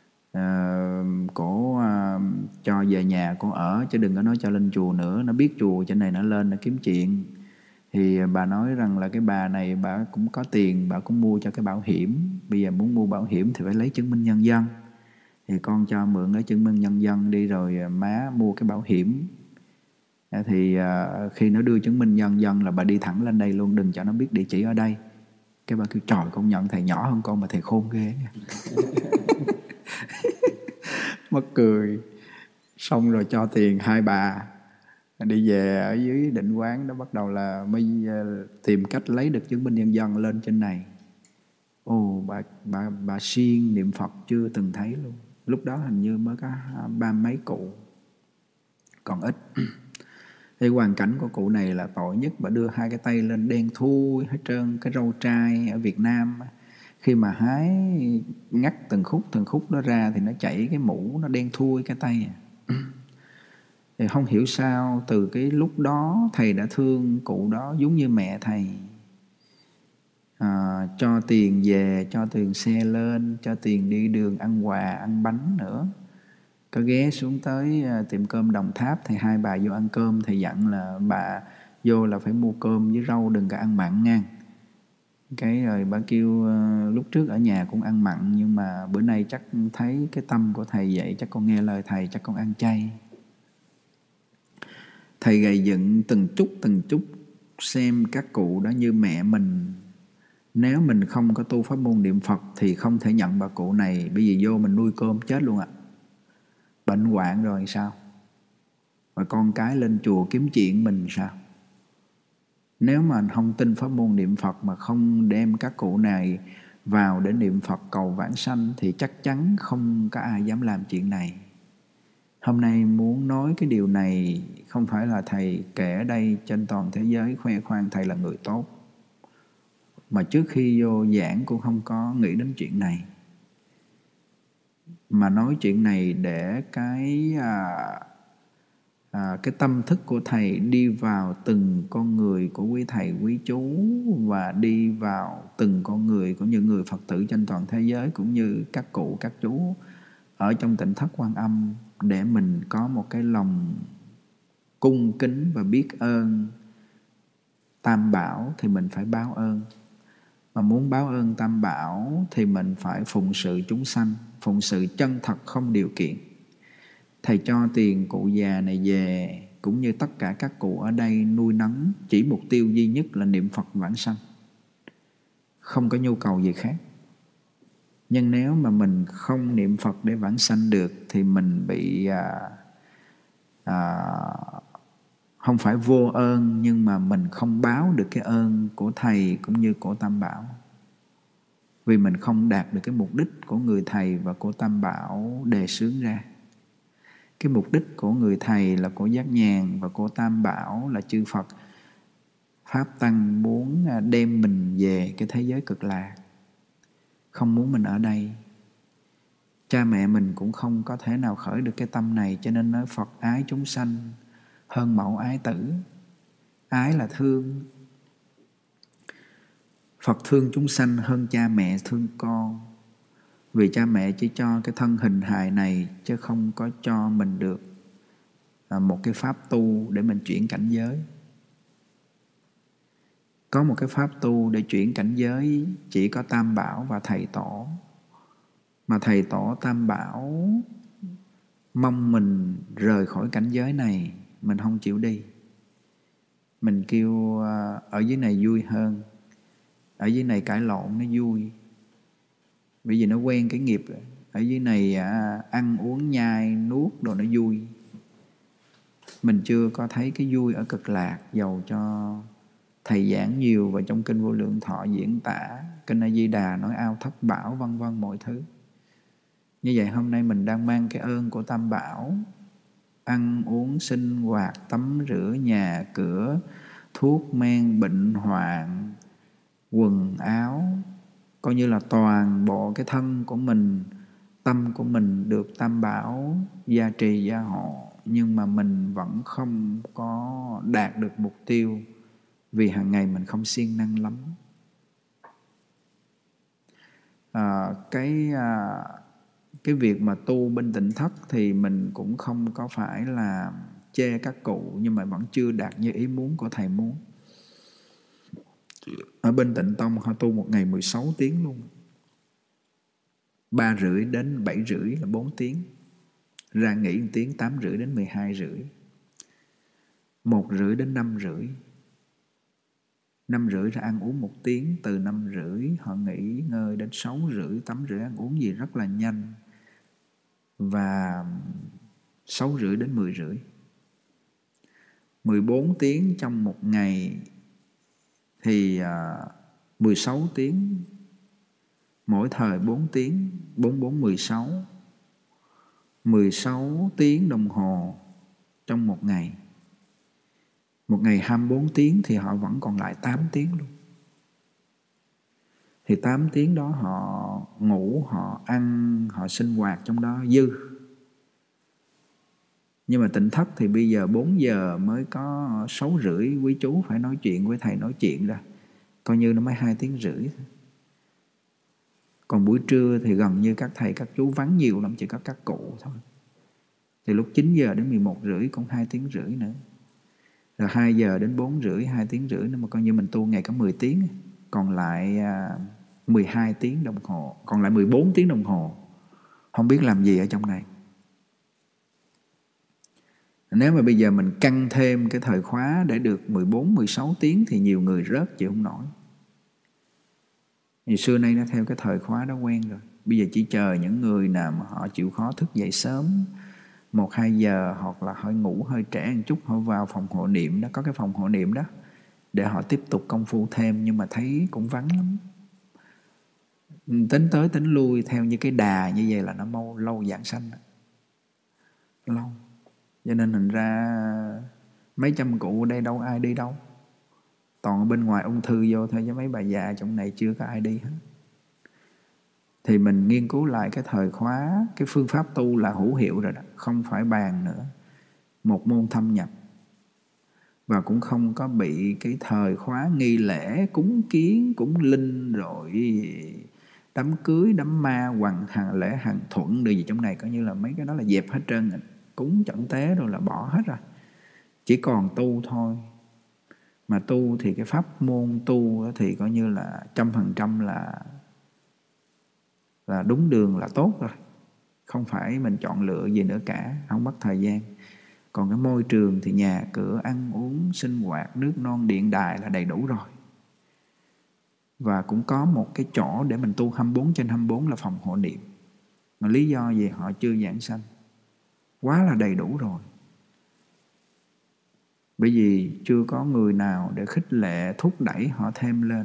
Speaker 2: cổ cho về nhà cô ở, chứ đừng có nói cho lên chùa nữa. Nó biết chùa trên này nó lên nó kiếm chuyện. Thì bà nói rằng là cái bà này bà cũng có tiền, bà cũng mua cho cái bảo hiểm. Bây giờ muốn mua bảo hiểm thì phải lấy chứng minh nhân dân. Thì con cho mượn cái chứng minh nhân dân đi, rồi má mua cái bảo hiểm. Thì khi nó đưa chứng minh nhân dân là bà đi thẳng lên đây luôn, đừng cho nó biết địa chỉ ở đây. Cái bà kêu trời, con nhận thầy nhỏ hơn con mà thầy khôn ghê nha. Mắc cười. Xong rồi cho tiền hai bà, đi về ở dưới Định Quán đó bắt đầu là mới tìm cách lấy được chứng minh nhân dân lên trên này. Ồ, bà siêng niệm Phật chưa từng thấy luôn. Lúc đó hình như mới có 30 mấy cụ, còn ít. Thì hoàn cảnh của cụ này là tội nhất, bà đưa hai cái tay lên đen thui hết trơn. Cái râu trai ở Việt Nam khi mà hái ngắt từng khúc đó ra thì nó chảy cái mũ, nó đen thui cái tay. Thì không hiểu sao từ cái lúc đó thầy đã thương cụ đó giống như mẹ thầy. Cho tiền về, cho tiền xe lên, cho tiền đi đường ăn quà, ăn bánh nữa. Có ghé xuống tới tiệm cơm Đồng Tháp, thì hai bà vô ăn cơm, thầy dặn là bà vô là phải mua cơm với rau, đừng có ăn mặn nha. Cái rồi bà kêu lúc trước ở nhà cũng ăn mặn, nhưng mà bữa nay chắc thấy cái tâm của thầy vậy, chắc con nghe lời thầy, chắc con ăn chay. Thầy gầy dựng từng chút xem các cụ đó như mẹ mình. Nếu mình không có tu pháp môn niệm Phật thì không thể nhận bà cụ này. Bây giờ vô mình nuôi cơm chết luôn ạ. Bệnh hoạn rồi sao? Và con cái lên chùa kiếm chuyện mình sao? Nếu mà không tin pháp môn niệm Phật mà không đem các cụ này vào để niệm Phật cầu vãng sanh thì chắc chắn không có ai dám làm chuyện này. Hôm nay muốn nói cái điều này không phải là thầy kể ở đây trên toàn thế giới khoe khoang thầy là người tốt, mà trước khi vô giảng cũng không có nghĩ đến chuyện này, mà nói chuyện này để cái tâm thức của thầy đi vào từng con người của quý thầy quý chú, và đi vào từng con người của những người Phật tử trên toàn thế giới, cũng như các cụ các chú ở trong tỉnh thất Quan Âm, để mình có một cái lòng cung kính và biết ơn Tam Bảo thì mình phải báo ơn. Mà muốn báo ơn Tam Bảo thì mình phải phụng sự chúng sanh, phụng sự chân thật không điều kiện. Thầy cho tiền cụ già này về, cũng như tất cả các cụ ở đây nuôi nấng, chỉ mục tiêu duy nhất là niệm Phật vãng sanh, không có nhu cầu gì khác. Nhưng nếu mà mình không niệm Phật để vãng sanh được thì mình bị không phải vô ơn, nhưng mà mình không báo được cái ơn của thầy cũng như của Tam Bảo. Vì mình không đạt được cái mục đích của người thầy và của Tam Bảo đề xướng ra. Cái mục đích của người thầy là của Giác Nhàn, và của Tam Bảo là chư Phật Pháp Tăng muốn đem mình về cái thế giới cực lạc, không muốn mình ở đây. Cha mẹ mình cũng không có thể nào khởi được cái tâm này, cho nên nói Phật ái chúng sanh hơn mẫu ái tử. Ái là thương. Phật thương chúng sanh hơn cha mẹ thương con. Vì cha mẹ chỉ cho cái thân hình hài này, chứ không có cho mình được một cái pháp tu để mình chuyển cảnh giới. Có một cái pháp tu để chuyển cảnh giới chỉ có Tam Bảo và Thầy Tổ. Mà Thầy Tổ Tam Bảo mong mình rời khỏi cảnh giới này, mình không chịu đi. Mình kêu ở dưới này vui hơn, ở dưới này cãi lộn nó vui. Bởi vì nó quen cái nghiệp. Ở dưới này ăn uống nhai nuốt đồ nó vui. Mình chưa có thấy cái vui ở cực lạc, dầu cho thầy giảng nhiều và trong kinh Vô Lượng Thọ diễn tả, kinh A Di Đà nói ao thất bảo vân vân mọi thứ. Như vậy hôm nay mình đang mang cái ơn của Tam Bảo, ăn uống sinh hoạt, tắm rửa nhà cửa, thuốc men bệnh hoạn, quần áo, coi như là toàn bộ cái thân của mình, tâm của mình được Tam Bảo gia trì gia hộ. Nhưng mà mình vẫn không có đạt được mục tiêu, vì hàng ngày mình không siêng năng lắm. Cái việc mà tu bên Tịnh Thất thì mình cũng không có phải là chê các cụ, nhưng mà vẫn chưa đạt như ý muốn của thầy muốn. Ở bên Tịnh Tông họ tu một ngày 16 tiếng luôn. 3:30 đến 7:30 là 4 tiếng. Ra nghỉ 1 tiếng, 8:30 đến 12:30. 1:30 đến 5:30. 5 rưỡi ra ăn uống 1 tiếng, từ 5 rưỡi họ nghỉ ngơi đến 6 rưỡi, 8 rưỡi ăn uống gì rất là nhanh. Và 6 rưỡi đến 10 rưỡi. 14 tiếng trong một ngày thì 16 tiếng, mỗi thời 4 tiếng, 4 4 16. 16 tiếng đồng hồ trong một ngày. Một ngày 24 tiếng thì họ vẫn còn lại 8 tiếng luôn. Thì 8 tiếng đó họ ngủ, họ ăn, họ sinh hoạt trong đó dư. Nhưng mà tỉnh thất thì bây giờ 4 giờ mới có 6 rưỡi quý chú phải nói chuyện với thầy nói chuyện ra. Coi như nó mới 2 tiếng rưỡi thôi. Còn buổi trưa thì gần như các thầy các chú vắng nhiều lắm, chỉ có các cụ thôi. Thì lúc 9 giờ đến 11 rưỡi cũng 2 tiếng rưỡi nữa. Rồi 2 giờ đến 4 rưỡi 2 tiếng rưỡi nữa, mà coi như mình tu ngày có 10 tiếng. Còn lại 12 tiếng đồng hồ, còn lại 14 tiếng đồng hồ. Không biết làm gì ở trong này. Nếu mà bây giờ mình căng thêm cái thời khóa để được 14, 16 tiếng thì nhiều người rớt chịu không nổi. Vì xưa nay nó theo cái thời khóa đó quen rồi. Bây giờ chỉ chờ những người nào mà họ chịu khó thức dậy sớm 1-2 giờ, hoặc là họ ngủ hơi trễ một chút, họ vào phòng hộ niệm đó, có cái phòng hộ niệm đó để họ tiếp tục công phu thêm. Nhưng mà thấy cũng vắng lắm. Tính tới tính lui theo như cái đà như vậy là nó lâu giảng sanh đó. Lâu. Cho nên thành ra mấy trăm cụ ở đây đâu ai đi đâu. Toàn ở bên ngoài ung thư vô thôi, chứ mấy bà già trong này chưa có ai đi hết. Thì mình nghiên cứu lại cái thời khóa, cái phương pháp tu là hữu hiệu rồi đó. Không phải bàn nữa. Một môn thâm nhập. Và cũng không có bị cái thời khóa nghi lễ, cúng kiến, cúng linh, rồi đám cưới, đám ma, hoàng hàng lễ hàng thuận điều gì trong này. Coi như là mấy cái đó là dẹp hết trơn. Cúng chẩn tế rồi là bỏ hết rồi. Chỉ còn tu thôi. Mà tu thì cái pháp môn tu thì coi như là 100% là đúng đường là tốt rồi. Không phải mình chọn lựa gì nữa cả, không mất thời gian. Còn cái môi trường thì nhà cửa, ăn uống, sinh hoạt, nước non, điện đài là đầy đủ rồi. Và cũng có một cái chỗ để mình tu 24/24 là phòng hộ niệm. Mà lý do gì họ chưa giảng sanh? Quá là đầy đủ rồi. Bởi vì chưa có người nào để khích lệ, thúc đẩy họ thêm lên.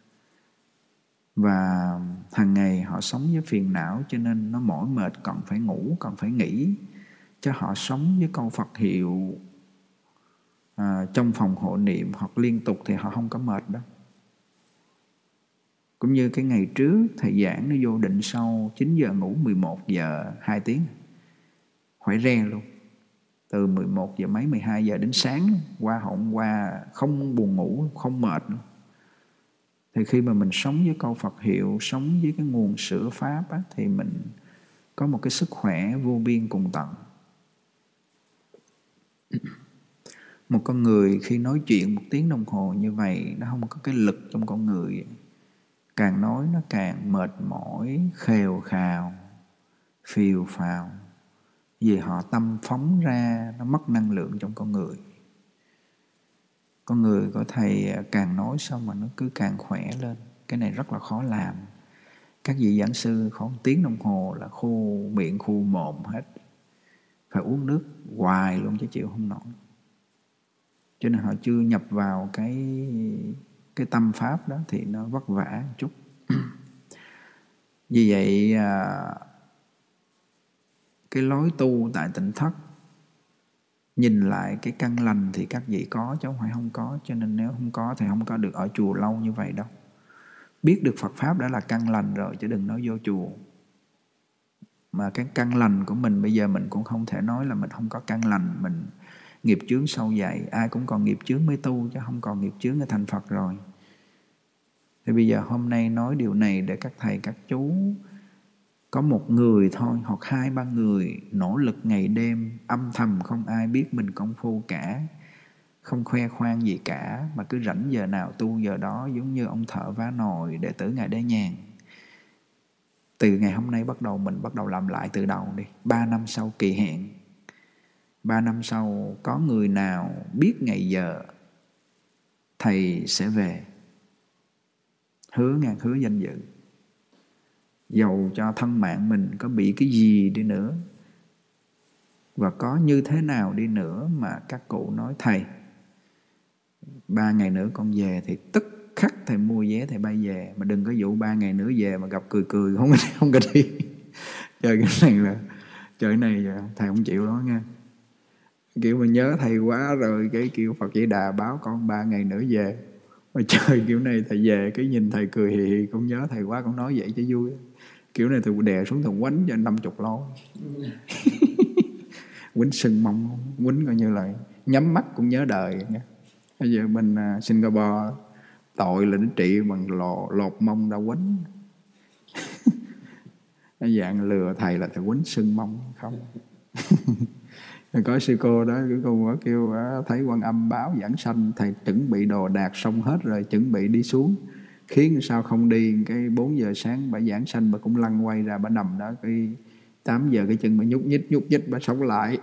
Speaker 2: Và hàng ngày họ sống với phiền não, cho nên nó mỏi mệt, còn phải ngủ, còn phải nghỉ. Chứ họ sống với câu Phật hiệu trong phòng hộ niệm hoặc liên tục thì họ không có mệt đâu. Cũng như cái ngày trước thầy giảng nó vô định sâu 9 giờ ngủ 11 giờ 2 tiếng. Khỏi re luôn. Từ 11 giờ mấy 12 giờ đến sáng, qua hôm qua không buồn ngủ, không mệt nữa. Thì khi mà mình sống với câu Phật hiệu, sống với cái nguồn sữa Pháp á, thì mình có một cái sức khỏe vô biên cùng tận. Một con người khi nói chuyện 1 tiếng đồng hồ như vậy, nó không có cái lực trong con người. Càng nói nó càng mệt mỏi, khều khào, phiêu phào. Vì họ tâm phóng ra, nó mất năng lượng trong con người. Con người của thầy càng nói xong mà nó cứ càng khỏe lên. Cái này rất là khó làm. Các vị giảng sư khoảng 1 tiếng đồng hồ là khô miệng khô mồm hết. Phải uống nước hoài luôn chứ chịu không nổi. Cho nên họ chưa nhập vào cái tâm pháp đó thì nó vất vả một chút. Vì vậy cái lối tu tại Tịnh Thất, nhìn lại cái căn lành thì các vị có chứ không phải không có. Cho nên nếu không có thì không có được ở chùa lâu như vậy đâu. Biết được Phật Pháp đã là căn lành rồi, chứ đừng nói vô chùa. Mà cái căn lành của mình bây giờ mình cũng không thể nói là mình không có căn lành. Mình nghiệp chướng sâu dày, ai cũng còn nghiệp chướng mới tu, chứ không còn nghiệp chướng là thành Phật rồi. Thì bây giờ hôm nay nói điều này để các thầy các chú có một người thôi hoặc 2-3 người nỗ lực ngày đêm, âm thầm không ai biết mình công phu cả, không khoe khoang gì cả, mà cứ rảnh giờ nào tu giờ đó, giống như ông thợ vá nồi đệ tử Ngài Đế Nhàn. Từ ngày hôm nay mình bắt đầu làm lại từ đầu đi. 3 năm sau kỳ hẹn, 3 năm sau có người nào biết ngày giờ thầy sẽ về, hứa ngàn hứa danh dự. Dầu cho thân mạng mình có bị cái gì đi nữa và có như thế nào đi nữa mà các cụ nói thầy 3 ngày nữa con về thì tức khắc thầy mua vé thầy bay về, mà đừng có vụ 3 ngày nữa về mà gặp cười cười không có đi. Trời cái này thầy không chịu đó nha. Kiểu mình nhớ thầy quá rồi cái kiểu Phật Di Đà báo con 3 ngày nữa về, mà trời kiểu này thầy về cái nhìn thầy cười hì hì, cũng nhớ thầy quá cũng nói vậy cho vui. Kiểu này thầy đè xuống thằng quánh cho 50 lỗ. Quýnh sưng mông, quýnh coi như là nhắm mắt cũng nhớ đời nha. Bây giờ bên Singapore tội là nó trị bằng lột mông ra quýnh. Cái dạng lừa thầy là thầy quýnh sưng mông không. Có sư cô đó, cái cô đó kêu thấy Quan Âm báo giảng sanh, thầy chuẩn bị đồ đạc xong hết rồi, chuẩn bị đi xuống, khiến sao không đi. Cái 4 giờ sáng bà giảng sanh, bà cũng lăn quay ra, bà nằm đó. Cái 8 giờ cái chân bà nhúc nhích bà sống lại.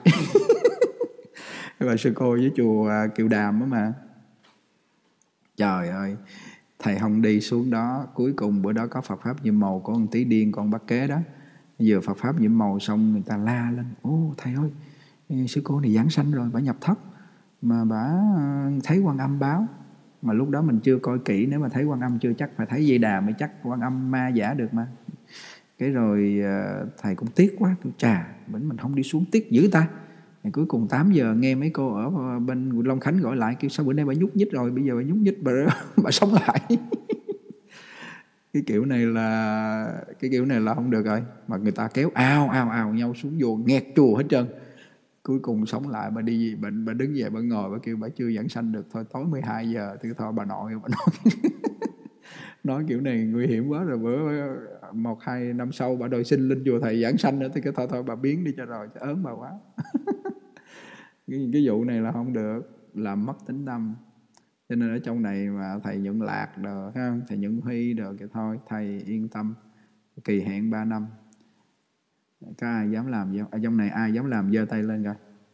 Speaker 2: Bà sư cô với chùa Kiều Đàm đó mà. Trời ơi, thầy không đi xuống đó. Cuối cùng bữa đó có Phật Pháp Nhiệm Màu của ông Tí Điên, con bác kế đó. Vừa Phật Pháp Nhiệm Màu xong người ta la lên: ô thầy ơi, sư cô này giảng sanh rồi, bà nhập thất mà bà thấy Quan Âm báo. Mà lúc đó mình chưa coi kỹ, nếu mà thấy Quan Âm chưa chắc phải thấy Di Đà mới chắc Quan Âm ma giả được mà. Cái rồi thầy cũng tiếc quá, tôi chà, mình không đi xuống tiếc dữ ta. Thì cuối cùng 8 giờ nghe mấy cô ở bên Long Khánh gọi lại, kêu sao bữa nay bà nhúc nhích rồi, bây giờ bà nhúc nhích bà sống lại. Cái kiểu này là không được rồi. Mà người ta kéo ào nhau xuống vô nghẹt chùa hết trơn. Cuối cùng sống lại, bà đứng dậy, bà ngồi, bà kêu bà chưa giảng sanh được, thôi tối 12 giờ thì thôi bà nội, bà nói. Nói kiểu này nguy hiểm quá rồi, bữa 1-2 năm sau bà đòi xin lên chùa thầy giảng sanh nữa thì cái thôi bà biến đi cho rồi, ớn bà quá. Cái vụ này là không được, làm mất tính tâm. Cho nên ở trong này mà thầy Nhuận Lạc rồi, thầy Nhuận Huy rồi, cái thôi thầy yên tâm, kỳ hạn 3 năm. Có ai dám làm không? Ở trong này ai dám làm giơ tay lên coi.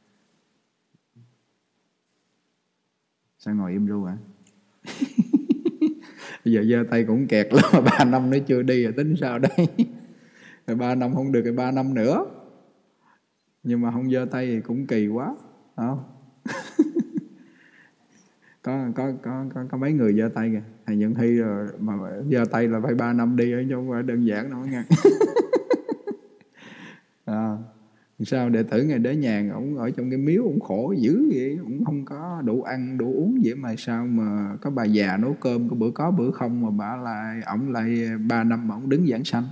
Speaker 2: Sao ngồi im ru hả? Bây giờ giơ tay cũng kẹt lắm mà 3 năm nữa chưa đi rồi tính sao đây? Rồi 3 năm không được rồi 3 năm nữa. Nhưng mà không giơ tay thì cũng kỳ quá, không? Có mấy người giơ tay kìa. Thầy Nhuận Huy rồi mà giơ tay là phải 3 năm đi, chứ không phải đơn giản đâu nghe. Sao đệ tử Ngài Đế Nhàn, ổng ở trong cái miếu ổng khổ dữ vậy, ổng không có đủ ăn đủ uống vậy mà sao mà có bà già nấu cơm có bữa không mà ổng lại 3 năm mà ổng đứng giảng sanh.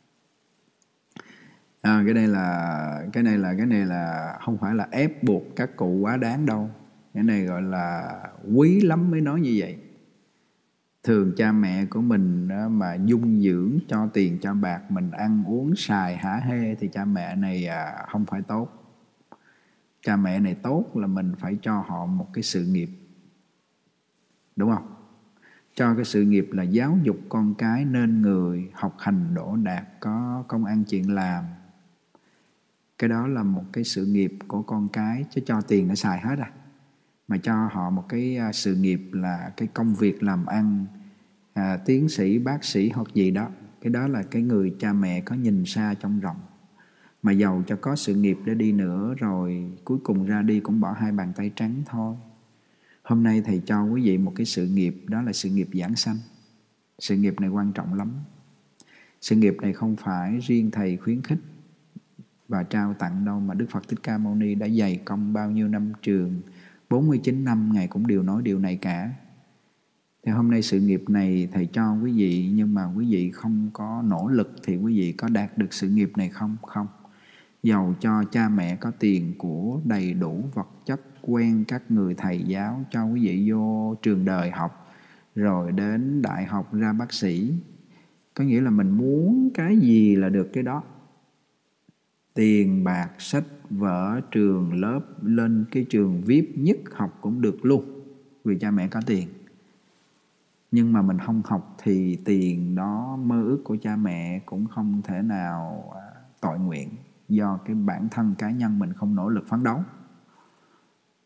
Speaker 2: Cái này là không phải là ép buộc các cụ quá đáng đâu. Cái này gọi là quý lắm mới nói như vậy. Thường cha mẹ của mình mà dung dưỡng, cho tiền cho bạc mình ăn uống xài hả hê thì cha mẹ này không phải tốt. Cha mẹ này tốt là mình phải cho họ một cái sự nghiệp, đúng không? Cho cái sự nghiệp là giáo dục con cái nên người, học hành đỗ đạt, có công ăn chuyện làm. Cái đó là một cái sự nghiệp của con cái, chứ cho tiền nó xài hết à. Mà cho họ một cái sự nghiệp là cái công việc làm ăn, tiến sĩ, bác sĩ hoặc gì đó. Cái đó là cái người cha mẹ có nhìn xa trông rộng. Mà giàu cho có sự nghiệp để đi nữa rồi cuối cùng ra đi cũng bỏ 2 bàn tay trắng thôi. Hôm nay thầy cho quý vị một cái sự nghiệp, đó là sự nghiệp giảng sanh. Sự nghiệp này quan trọng lắm. Sự nghiệp này không phải riêng thầy khuyến khích và trao tặng đâu, mà Đức Phật Thích Ca Mâu Ni đã dày công bao nhiêu năm trường, 49 năm Ngài cũng đều nói điều này cả. Thì hôm nay sự nghiệp này thầy cho quý vị, nhưng mà quý vị không có nỗ lực thì quý vị có đạt được sự nghiệp này không? Không. Dầu cho cha mẹ có tiền của đầy đủ vật chất, quen các người thầy giáo, cho quý vị vô trường đời học, rồi đến đại học ra bác sĩ. Có nghĩa là mình muốn cái gì là được cái đó. Tiền, bạc, sách, vở, trường, lớp, lên cái trường VIP nhất học cũng được luôn, vì cha mẹ có tiền. Nhưng mà mình không học thì tiền đó, mơ ước của cha mẹ cũng không thể nào tội nguyện, do cái bản thân cá nhân mình không nỗ lực phấn đấu.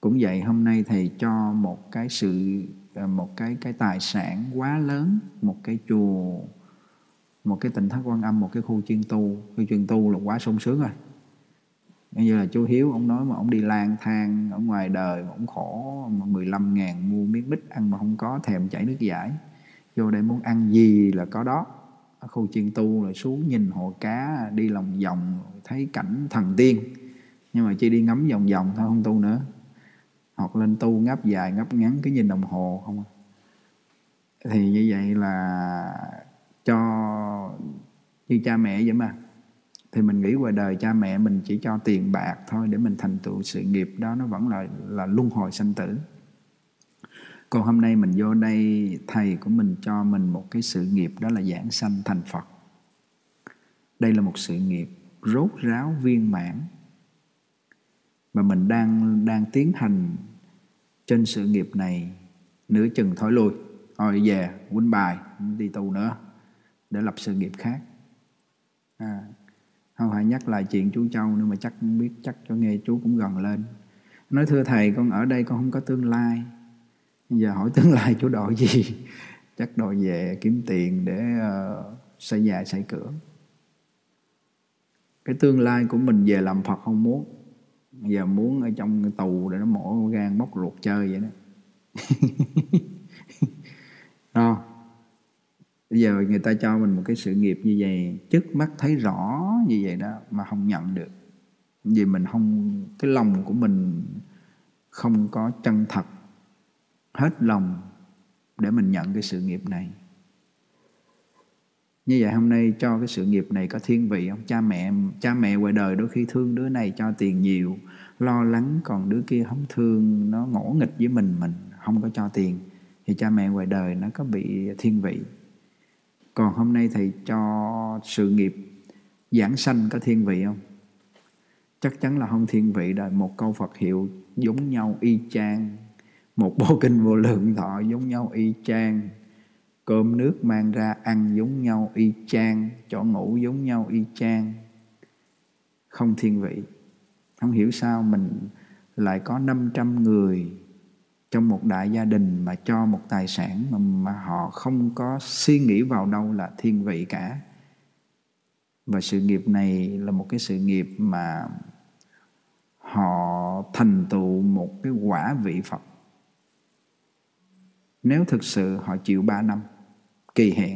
Speaker 2: Cũng vậy, hôm nay thầy cho một cái tài sản quá lớn, một cái chùa, một cái Tỉnh Thất Quan Âm, một cái khu chuyên tu. Khu chuyên tu là quá sung sướng rồi. Bây giờ là chú Hiếu, ông nói mà ông đi lang thang ở ngoài đời mà ông khổ, mà 15.000 mua miếng bít ăn mà không có, thèm chảy nước dãi. Vô đây muốn ăn gì là có đó. Ở khu chuyên tu là xuống nhìn hồ cá, đi lòng vòng thấy cảnh thần tiên. Nhưng mà chỉ đi ngắm vòng vòng thôi, không tu nữa. Hoặc lên tu ngáp dài ngáp ngắn, cứ nhìn đồng hồ không. Thì như vậy là cho như cha mẹ vậy mà. Thì mình nghĩ ngoài đời cha mẹ mình chỉ cho tiền bạc thôi để mình thành tựu sự nghiệp đó, nó vẫn là luân hồi sanh tử. Còn hôm nay mình vô đây, thầy của mình cho mình một cái sự nghiệp, đó là giảng sanh thành Phật. Đây là một sự nghiệp rốt ráo viên mãn, mà mình đang tiến hành trên sự nghiệp này. Nửa chừng thổi lui, thôi về quýnh bài, đi tu nữa để lập sự nghiệp khác. Không phải nhắc lại chuyện chú Châu nữa, mà chắc không biết, chắc cho nghe chú cũng gần lên. Nói thưa thầy, con ở đây con không có tương lai. Giờ hỏi tương lai chú đòi gì? Chắc đòi về kiếm tiền để xây nhà xây cửa. Cái tương lai của mình về làm Phật không muốn. Giờ muốn ở trong tù để nó mổ gan bóc ruột chơi vậy đó. Đó. Bây giờ người ta cho mình một cái sự nghiệp như vậy, trước mắt thấy rõ như vậy đó mà không nhận được. Vì mình không, cái lòng của mình không có chân thật hết lòng để mình nhận cái sự nghiệp này. Như vậy hôm nay cho cái sự nghiệp này có thiên vị không? Cha mẹ ngoài đời đôi khi thương đứa này cho tiền nhiều, lo lắng, còn đứa kia không thương, nó ngỗ nghịch với mình không có cho tiền, thì cha mẹ ngoài đời nó có bị thiên vị. Còn hôm nay thầy cho sự nghiệp giảng sanh có thiên vị không? Chắc chắn là không thiên vị rồi. Một câu Phật hiệu giống nhau y chang, một bộ kinh Vô Lượng Thọ giống nhau y chang, cơm nước mang ra ăn giống nhau y chang, chỗ ngủ giống nhau y chang. Không thiên vị. Không hiểu sao mình lại có 500 người trong một đại gia đình mà cho một tài sản mà họ không có suy nghĩ vào đâu là thiên vị cả. Và sự nghiệp này là một cái sự nghiệp mà họ thành tựu một cái quả vị Phật. Nếu thực sự họ chịu 3 năm kỳ hẹn.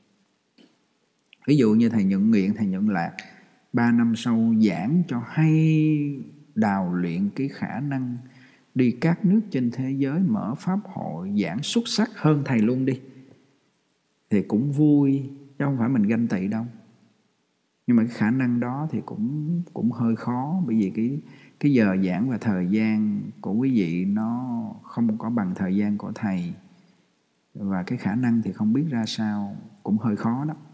Speaker 2: Ví dụ như thầy Nhuận Nguyện, thầy Nhuận Lạc 3 năm sau giảng cho hay, đào luyện cái khả năng đi các nước trên thế giới, mở pháp hội, giảng xuất sắc hơn thầy luôn đi, thì cũng vui, chứ không phải mình ganh tị đâu. Nhưng mà cái khả năng đó thì cũng hơi khó, bởi vì cái giờ giảng và thời gian của quý vị nó không có bằng thời gian của thầy, và cái khả năng thì không biết ra sao, cũng hơi khó đó.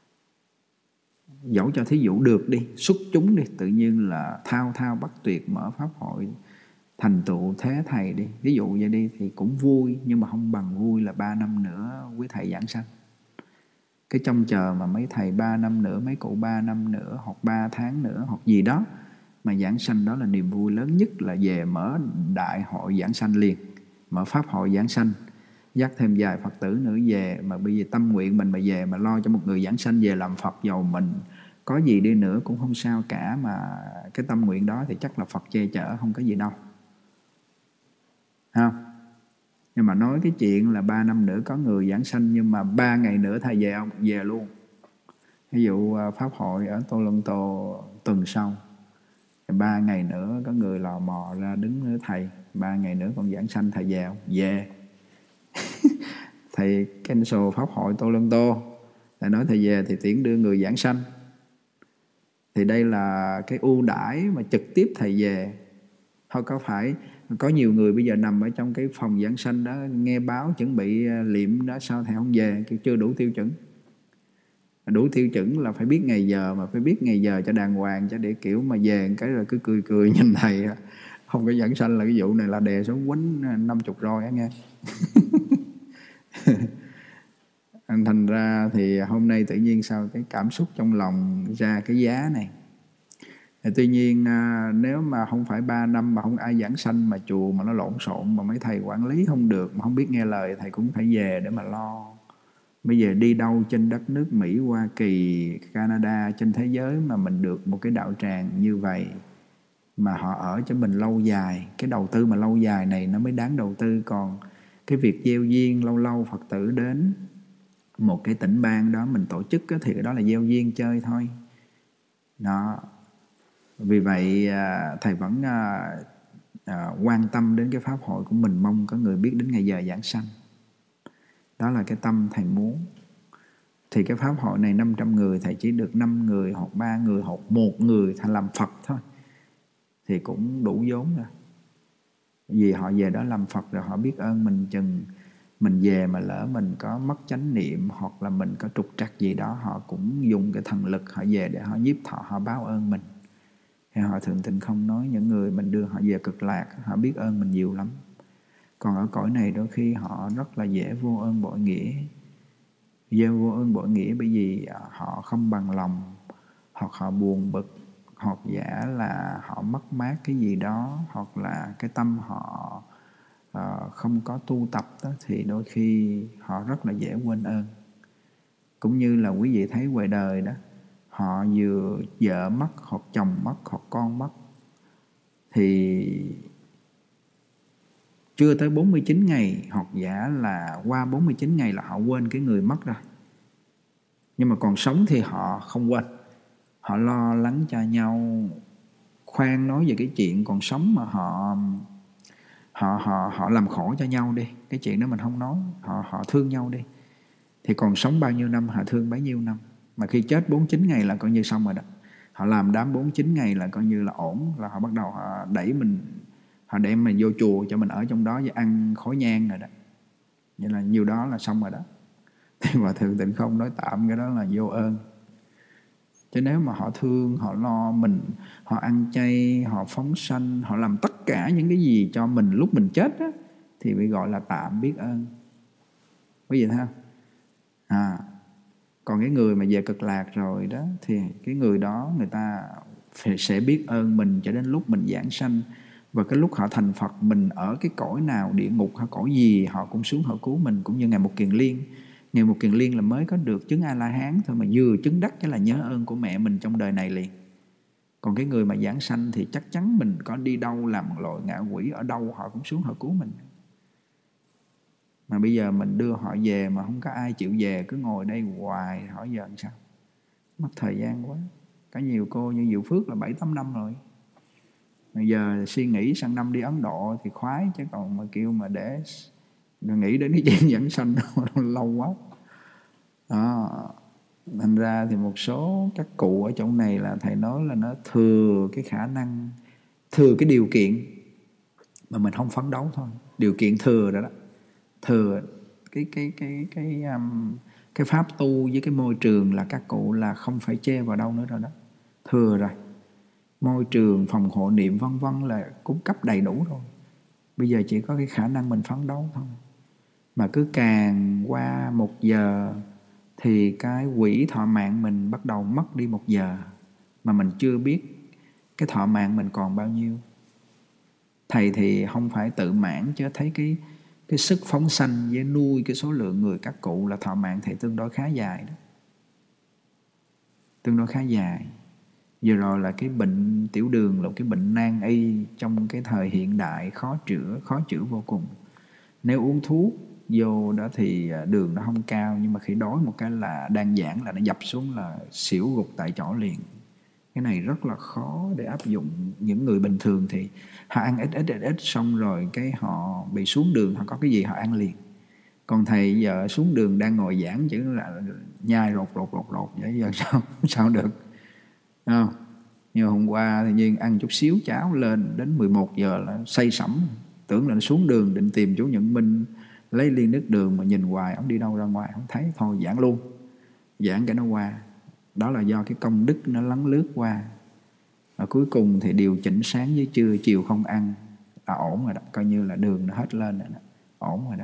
Speaker 2: Dẫu cho thí dụ được đi, xuất chúng đi, tự nhiên là thao thao bất tuyệt mở pháp hội thành tựu thế thầy đi, ví dụ vậy đi, thì cũng vui, nhưng mà không bằng vui là 3 năm nữa quý thầy giảng sanh. Cái trông chờ mà mấy thầy 3 năm nữa, mấy cụ 3 năm nữa, hoặc 3 tháng nữa, hoặc gì đó mà giảng sanh, đó là niềm vui lớn nhất, là về mở đại hội giảng sanh liền, mở pháp hội giảng sanh, dắt thêm vài Phật tử nữa về. Mà bây giờ tâm nguyện mình mà về mà lo cho một người giảng sanh về làm Phật, giàu mình có gì đi nữa cũng không sao cả, mà cái tâm nguyện đó thì chắc là Phật che chở, không có gì đâu. Không? Nhưng mà nói cái chuyện là 3 năm nữa có người giảng sanh, nhưng mà 3 ngày nữa thầy về không? Về luôn. Ví dụ pháp hội ở Tô Lân Tô tuần sau, 3 ngày nữa có người lò mò ra đứng với thầy, 3 ngày nữa còn giảng sanh, thầy về không? Về. Thầy cancel pháp hội Tô Lân Tô, thầy nói thầy về thì tiễn đưa người giảng sanh. Thì đây là cái ưu đãi mà trực tiếp thầy về. Thôi có phải có nhiều người bây giờ nằm ở trong cái phòng giảng sanh đó, nghe báo chuẩn bị liệm đó, sao thầy không về? Chưa đủ tiêu chuẩn. Đủ tiêu chuẩn là phải biết ngày giờ, mà phải biết ngày giờ cho đàng hoàng, cho để kiểu mà về cái rồi cứ cười cười nhìn thầy không có giảng sanh là cái vụ này là đè xuống quýnh 50 rồi á nghe. Thành ra thì hôm nay tự nhiên sao cái cảm xúc trong lòng ra cái giá này. Tuy nhiên nếu mà không phải 3 năm mà không ai giảng sanh, mà chùa mà nó lộn xộn, mà mấy thầy quản lý không được, mà không biết nghe lời, thầy cũng phải về để mà lo. Bây giờ đi đâu trên đất nước Mỹ, Hoa Kỳ, Canada, trên thế giới mà mình được một cái đạo tràng như vậy, mà họ ở cho mình lâu dài, cái đầu tư mà lâu dài này nó mới đáng đầu tư. Còn cái việc gieo duyên, lâu lâu Phật tử đến một cái tỉnh bang đó mình tổ chức thì đó là gieo duyên chơi thôi đó. Vì vậy thầy vẫn quan tâm đến cái pháp hội của mình, mong có người biết đến ngày giờ giảng sanh. Đó là cái tâm thầy muốn. Thì cái pháp hội này 500 người, thầy chỉ được 5 người hoặc 3 người hoặc 1 người thầy làm Phật thôi, thì cũng đủ vốn rồi. Vì họ về đó làm Phật rồi họ biết ơn mình, chừng mình về mà lỡ mình có mất chánh niệm hoặc là mình có trục trặc gì đó, họ cũng dùng cái thần lực họ về để họ nhiếp thọ, họ báo ơn mình. Thì họ Thượng Tịnh Không nói những người mình đưa họ về Cực Lạc, họ biết ơn mình nhiều lắm. Còn ở cõi này đôi khi họ rất là dễ vô ơn bội nghĩa. Vô ơn bội nghĩa bởi vì họ không bằng lòng, hoặc họ buồn bực, hoặc giả là họ mất mát cái gì đó, hoặc là cái tâm họ không có tu tập đó, thì đôi khi họ rất là dễ quên ơn. Cũng như là quý vị thấy ngoài đời đó, họ vừa vợ mất, hoặc chồng mất, hoặc con mất, thì chưa tới 49 ngày, hoặc giả là qua 49 ngày là họ quên cái người mất rồi. Nhưng mà còn sống thì họ không quên. Họ lo lắng cho nhau. Khoan nói về cái chuyện còn sống mà họ làm khổ cho nhau đi, cái chuyện đó mình không nói. Họ thương nhau đi, thì còn sống bao nhiêu năm họ thương bấy nhiêu năm. Mà khi chết 49 ngày là coi như xong rồi đó. Họ làm đám 49 ngày là coi như là ổn, là họ bắt đầu họ đẩy mình, họ đem mình vô chùa cho mình ở trong đó và ăn khói nhang rồi đó. Vậy là nhiều đó là xong rồi đó. Thì Hòa Thượng Tịnh Không nói tạm cái đó là vô ơn. Chứ nếu mà họ thương, họ lo mình, họ ăn chay, họ phóng sanh, họ làm tất cả những cái gì cho mình lúc mình chết á, thì bị gọi là tạm biết ơn. Quý vị thấy không? Còn cái người mà về Cực Lạc rồi đó, thì cái người đó người ta sẽ biết ơn mình cho đến lúc mình giảng sanh. Và cái lúc họ thành Phật, mình ở cái cõi nào, địa ngục hay cõi gì, họ cũng xuống họ cứu mình. Cũng như Ngài Một Kiền Liên. Ngài Một Kiền Liên là mới có được chứng A-la-hán thôi, mà vừa chứng đắc cái là nhớ ơn của mẹ mình trong đời này liền. Còn cái người mà giảng sanh thì chắc chắn mình có đi đâu, làm loại ngạ quỷ ở đâu, họ cũng xuống họ cứu mình. Mà bây giờ mình đưa họ về mà không có ai chịu về, cứ ngồi đây hoài, hỏi giờ làm sao? Mất thời gian quá. Có nhiều cô như Diệu Phước là 7-8 năm rồi. Bây giờ suy nghĩ sang năm đi Ấn Độ thì khoái, chứ còn mà kêu mà để nghĩ đến cái chuyện giảng sanh lâu quá. Đó. Thành ra thì một số các cụ ở chỗ này là thầy nói là nó thừa cái khả năng, thừa cái điều kiện mà mình không phấn đấu thôi. Điều kiện thừa rồi đó. Thừa cái pháp tu với cái môi trường là các cụ là không phải chê vào đâu nữa rồi đó. Thừa rồi. Môi trường, phòng hộ niệm vân vân là cung cấp đầy đủ rồi. Bây giờ chỉ có cái khả năng mình phấn đấu thôi. Mà cứ càng qua 1 giờ thì cái quỹ thọ mạng mình bắt đầu mất đi 1 giờ, mà mình chưa biết cái thọ mạng mình còn bao nhiêu. Thầy thì không phải tự mãn, chứ thấy cái sức phóng sanh với nuôi cái số lượng người các cụ là thọ mạng thầy tương đối khá dài đó. Tương đối khá dài. Vừa rồi là cái bệnh tiểu đường là cái bệnh nan y trong cái thời hiện đại, khó chữa vô cùng. Nếu uống thuốc vô đó thì đường nó không cao, nhưng mà khi đói một cái là đang giảng là nó dập xuống là xỉu gục tại chỗ liền. Cái này rất là khó để áp dụng. Những người bình thường thì họ ăn ít xong rồi cái họ bị xuống đường, họ có cái gì họ ăn liền. Còn thầy giờ xuống đường đang ngồi giảng chứ là nhai rột vậy giờ sao được. Không? Như hôm qua thì nhiên ăn chút xíu cháo lên đến 11 giờ là say sẩm, tưởng là nó xuống đường định tìm chú Nhận Minh lấy ly nước đường, mà nhìn hoài ông đi đâu ra ngoài không thấy, thôi giảng luôn, giảng cái nó qua. Đó là do cái công đức nó lấn lướt qua. Và cuối cùng thì điều chỉnh sáng với trưa, chiều không ăn là ổn rồi đó, coi như là đường nó hết lên rồi đó, ổn rồi đó.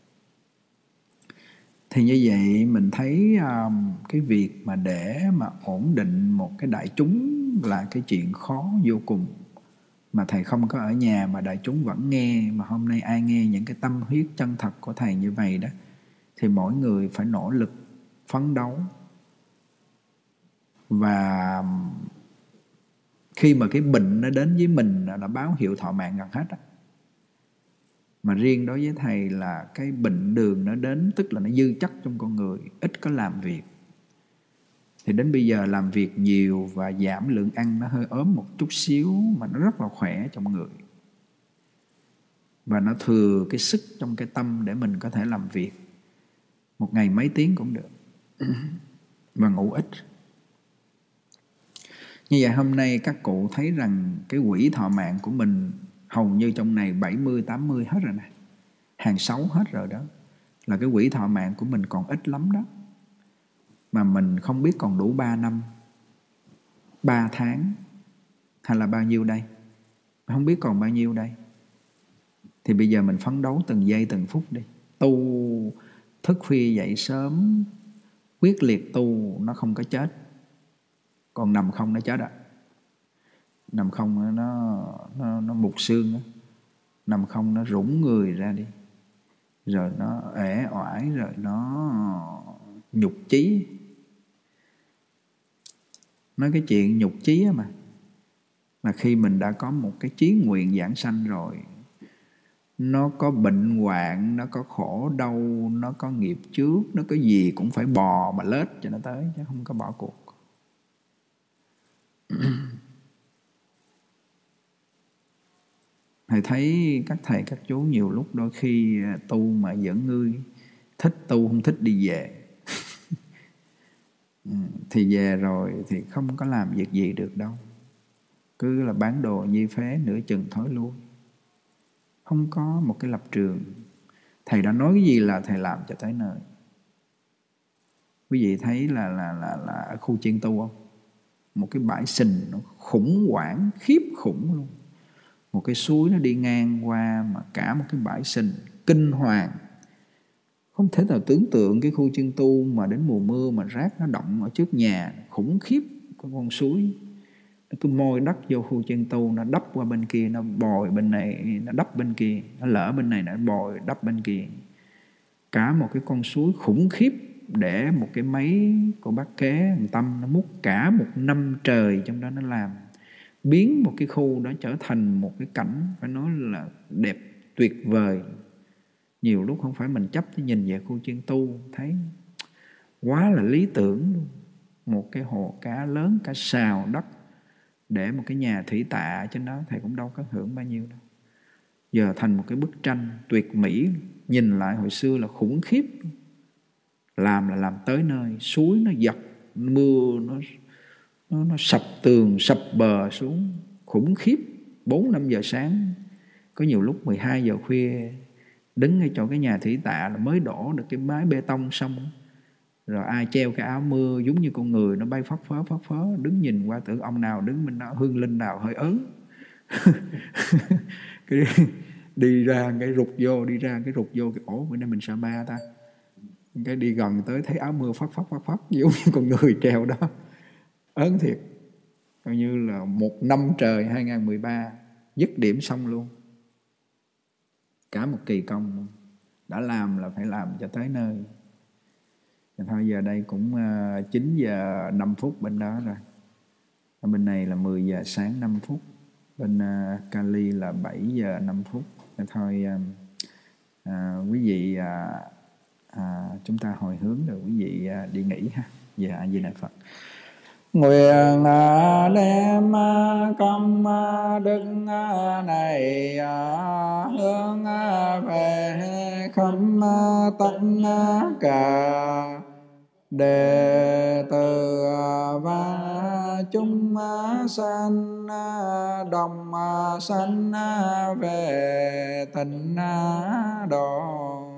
Speaker 2: Thì như vậy mình thấy cái việc mà để mà ổn định một cái đại chúng là cái chuyện khó vô cùng, mà thầy không có ở nhà mà đại chúng vẫn nghe. Mà hôm nay ai nghe những cái tâm huyết chân thật của thầy như vậy đó, thì mỗi người phải nỗ lực phấn đấu. Và khi mà cái bệnh nó đến với mình là báo hiệu thọ mạng gần hết á. Mà riêng đối với thầy là cái bệnh đường nó đến, tức là nó dư chất trong con người, ít có làm việc. Thì đến bây giờ làm việc nhiều và giảm lượng ăn, nó hơi ốm một chút xíu mà nó rất là khỏe trong người. Và nó thừa cái sức trong cái tâm để mình có thể làm việc một ngày mấy tiếng cũng được. Và ngủ ít. Như vậy hôm nay các cụ thấy rằng cái quỹ thọ mạng của mình hầu như trong này 70, 80 hết rồi nè. Hàng 6 hết rồi đó. Là cái quỹ thọ mạng của mình còn ít lắm đó. Mà mình không biết còn đủ 3 năm, 3 tháng hay là bao nhiêu đây. Không biết còn bao nhiêu đây. Thì bây giờ mình phấn đấu từng giây từng phút đi. Tu thức khuya dậy sớm, quyết liệt tu, nó không có chết. Còn nằm không nó chết ạ. Nằm không nó mục xương đó. Nằm không nó rủng người ra đi. Rồi nó uể oải, rồi nó nhục chí. Nói cái chuyện nhục chí mà, là khi mình đã có một cái chí nguyện giảng sanh rồi, nó có bệnh hoạn, nó có khổ đau, nó có nghiệp trước, nó có gì cũng phải bò mà lết cho nó tới, chứ không có bỏ cuộc. Thầy thấy các thầy các chú nhiều lúc đôi khi tu mà dẫn ngươi thích tu không thích đi về. Thì về rồi thì không có làm việc gì được đâu. Cứ là bán đồ nhi phế, nửa chừng thối lui. Không có một cái lập trường. Thầy đã nói cái gì là thầy làm cho tới nơi. Quý vị thấy là ở khu chiên tu không? Một cái bãi sình nó khủng hoảng, khiếp khủng luôn. Một cái suối nó đi ngang qua mà cả một cái bãi sình kinh hoàng. Không thể nào tưởng tượng cái khu chiên tu mà đến mùa mưa mà rác nó động ở trước nhà, khủng khiếp cái con suối. Nó cứ môi đất vô khu chiên tu, nó đắp qua bên kia, nó bồi bên này, nó đắp bên kia, nó lỡ bên này, nó bồi đắp bên kia. Cả một cái con suối khủng khiếp để một cái máy của bác kế thằng Tâm nó múc cả một năm trời trong đó nó làm. Biến một cái khu đó trở thành một cái cảnh phải nói là đẹp tuyệt vời. Nhiều lúc không phải mình chấp chứ nhìn về khu chiên tu thấy quá là lý tưởng luôn. Một cái hồ cá lớn, cả sào đất, để một cái nhà thủy tạ trên đó, thầy cũng đâu có hưởng bao nhiêu đâu. Giờ thành một cái bức tranh tuyệt mỹ, nhìn lại hồi xưa là khủng khiếp. Làm là làm tới nơi, suối nó dập, mưa nó sập tường, sập bờ xuống, khủng khiếp. 4-5 giờ sáng, có nhiều lúc 12 giờ khuya, đứng ngay chỗ cái nhà thủy tạ là mới đổ được cái mái bê tông xong. Rồi ai treo cái áo mưa giống như con người, nó bay phất phớ, đứng nhìn qua tưởng ông nào đứng bên đó, hương linh nào hơi ớn. Đi ra cái rụt vô, cái ổ bữa nay mình sợ ma ta. Cái đi gần tới thấy áo mưa phất giống như con người treo đó. Ớn thiệt. Coi như là một năm trời 2013 dứt điểm xong luôn. Cả một kỳ công. Đã làm là phải làm cho tới nơi. Thôi giờ đây cũng 9 giờ 5 phút bên đó rồi. Ở bên này là 10 giờ sáng 5 phút. Bên Cali là 7 giờ 5 phút. Thôi quý vị chúng ta hồi hướng rồi quý vị đi nghỉ ha. Giờ A Di Đà Phật. Nguyện đem công đức này hướng về khắp tất cả đệ tử và chúng sanh đồng sanh về tịnh độ.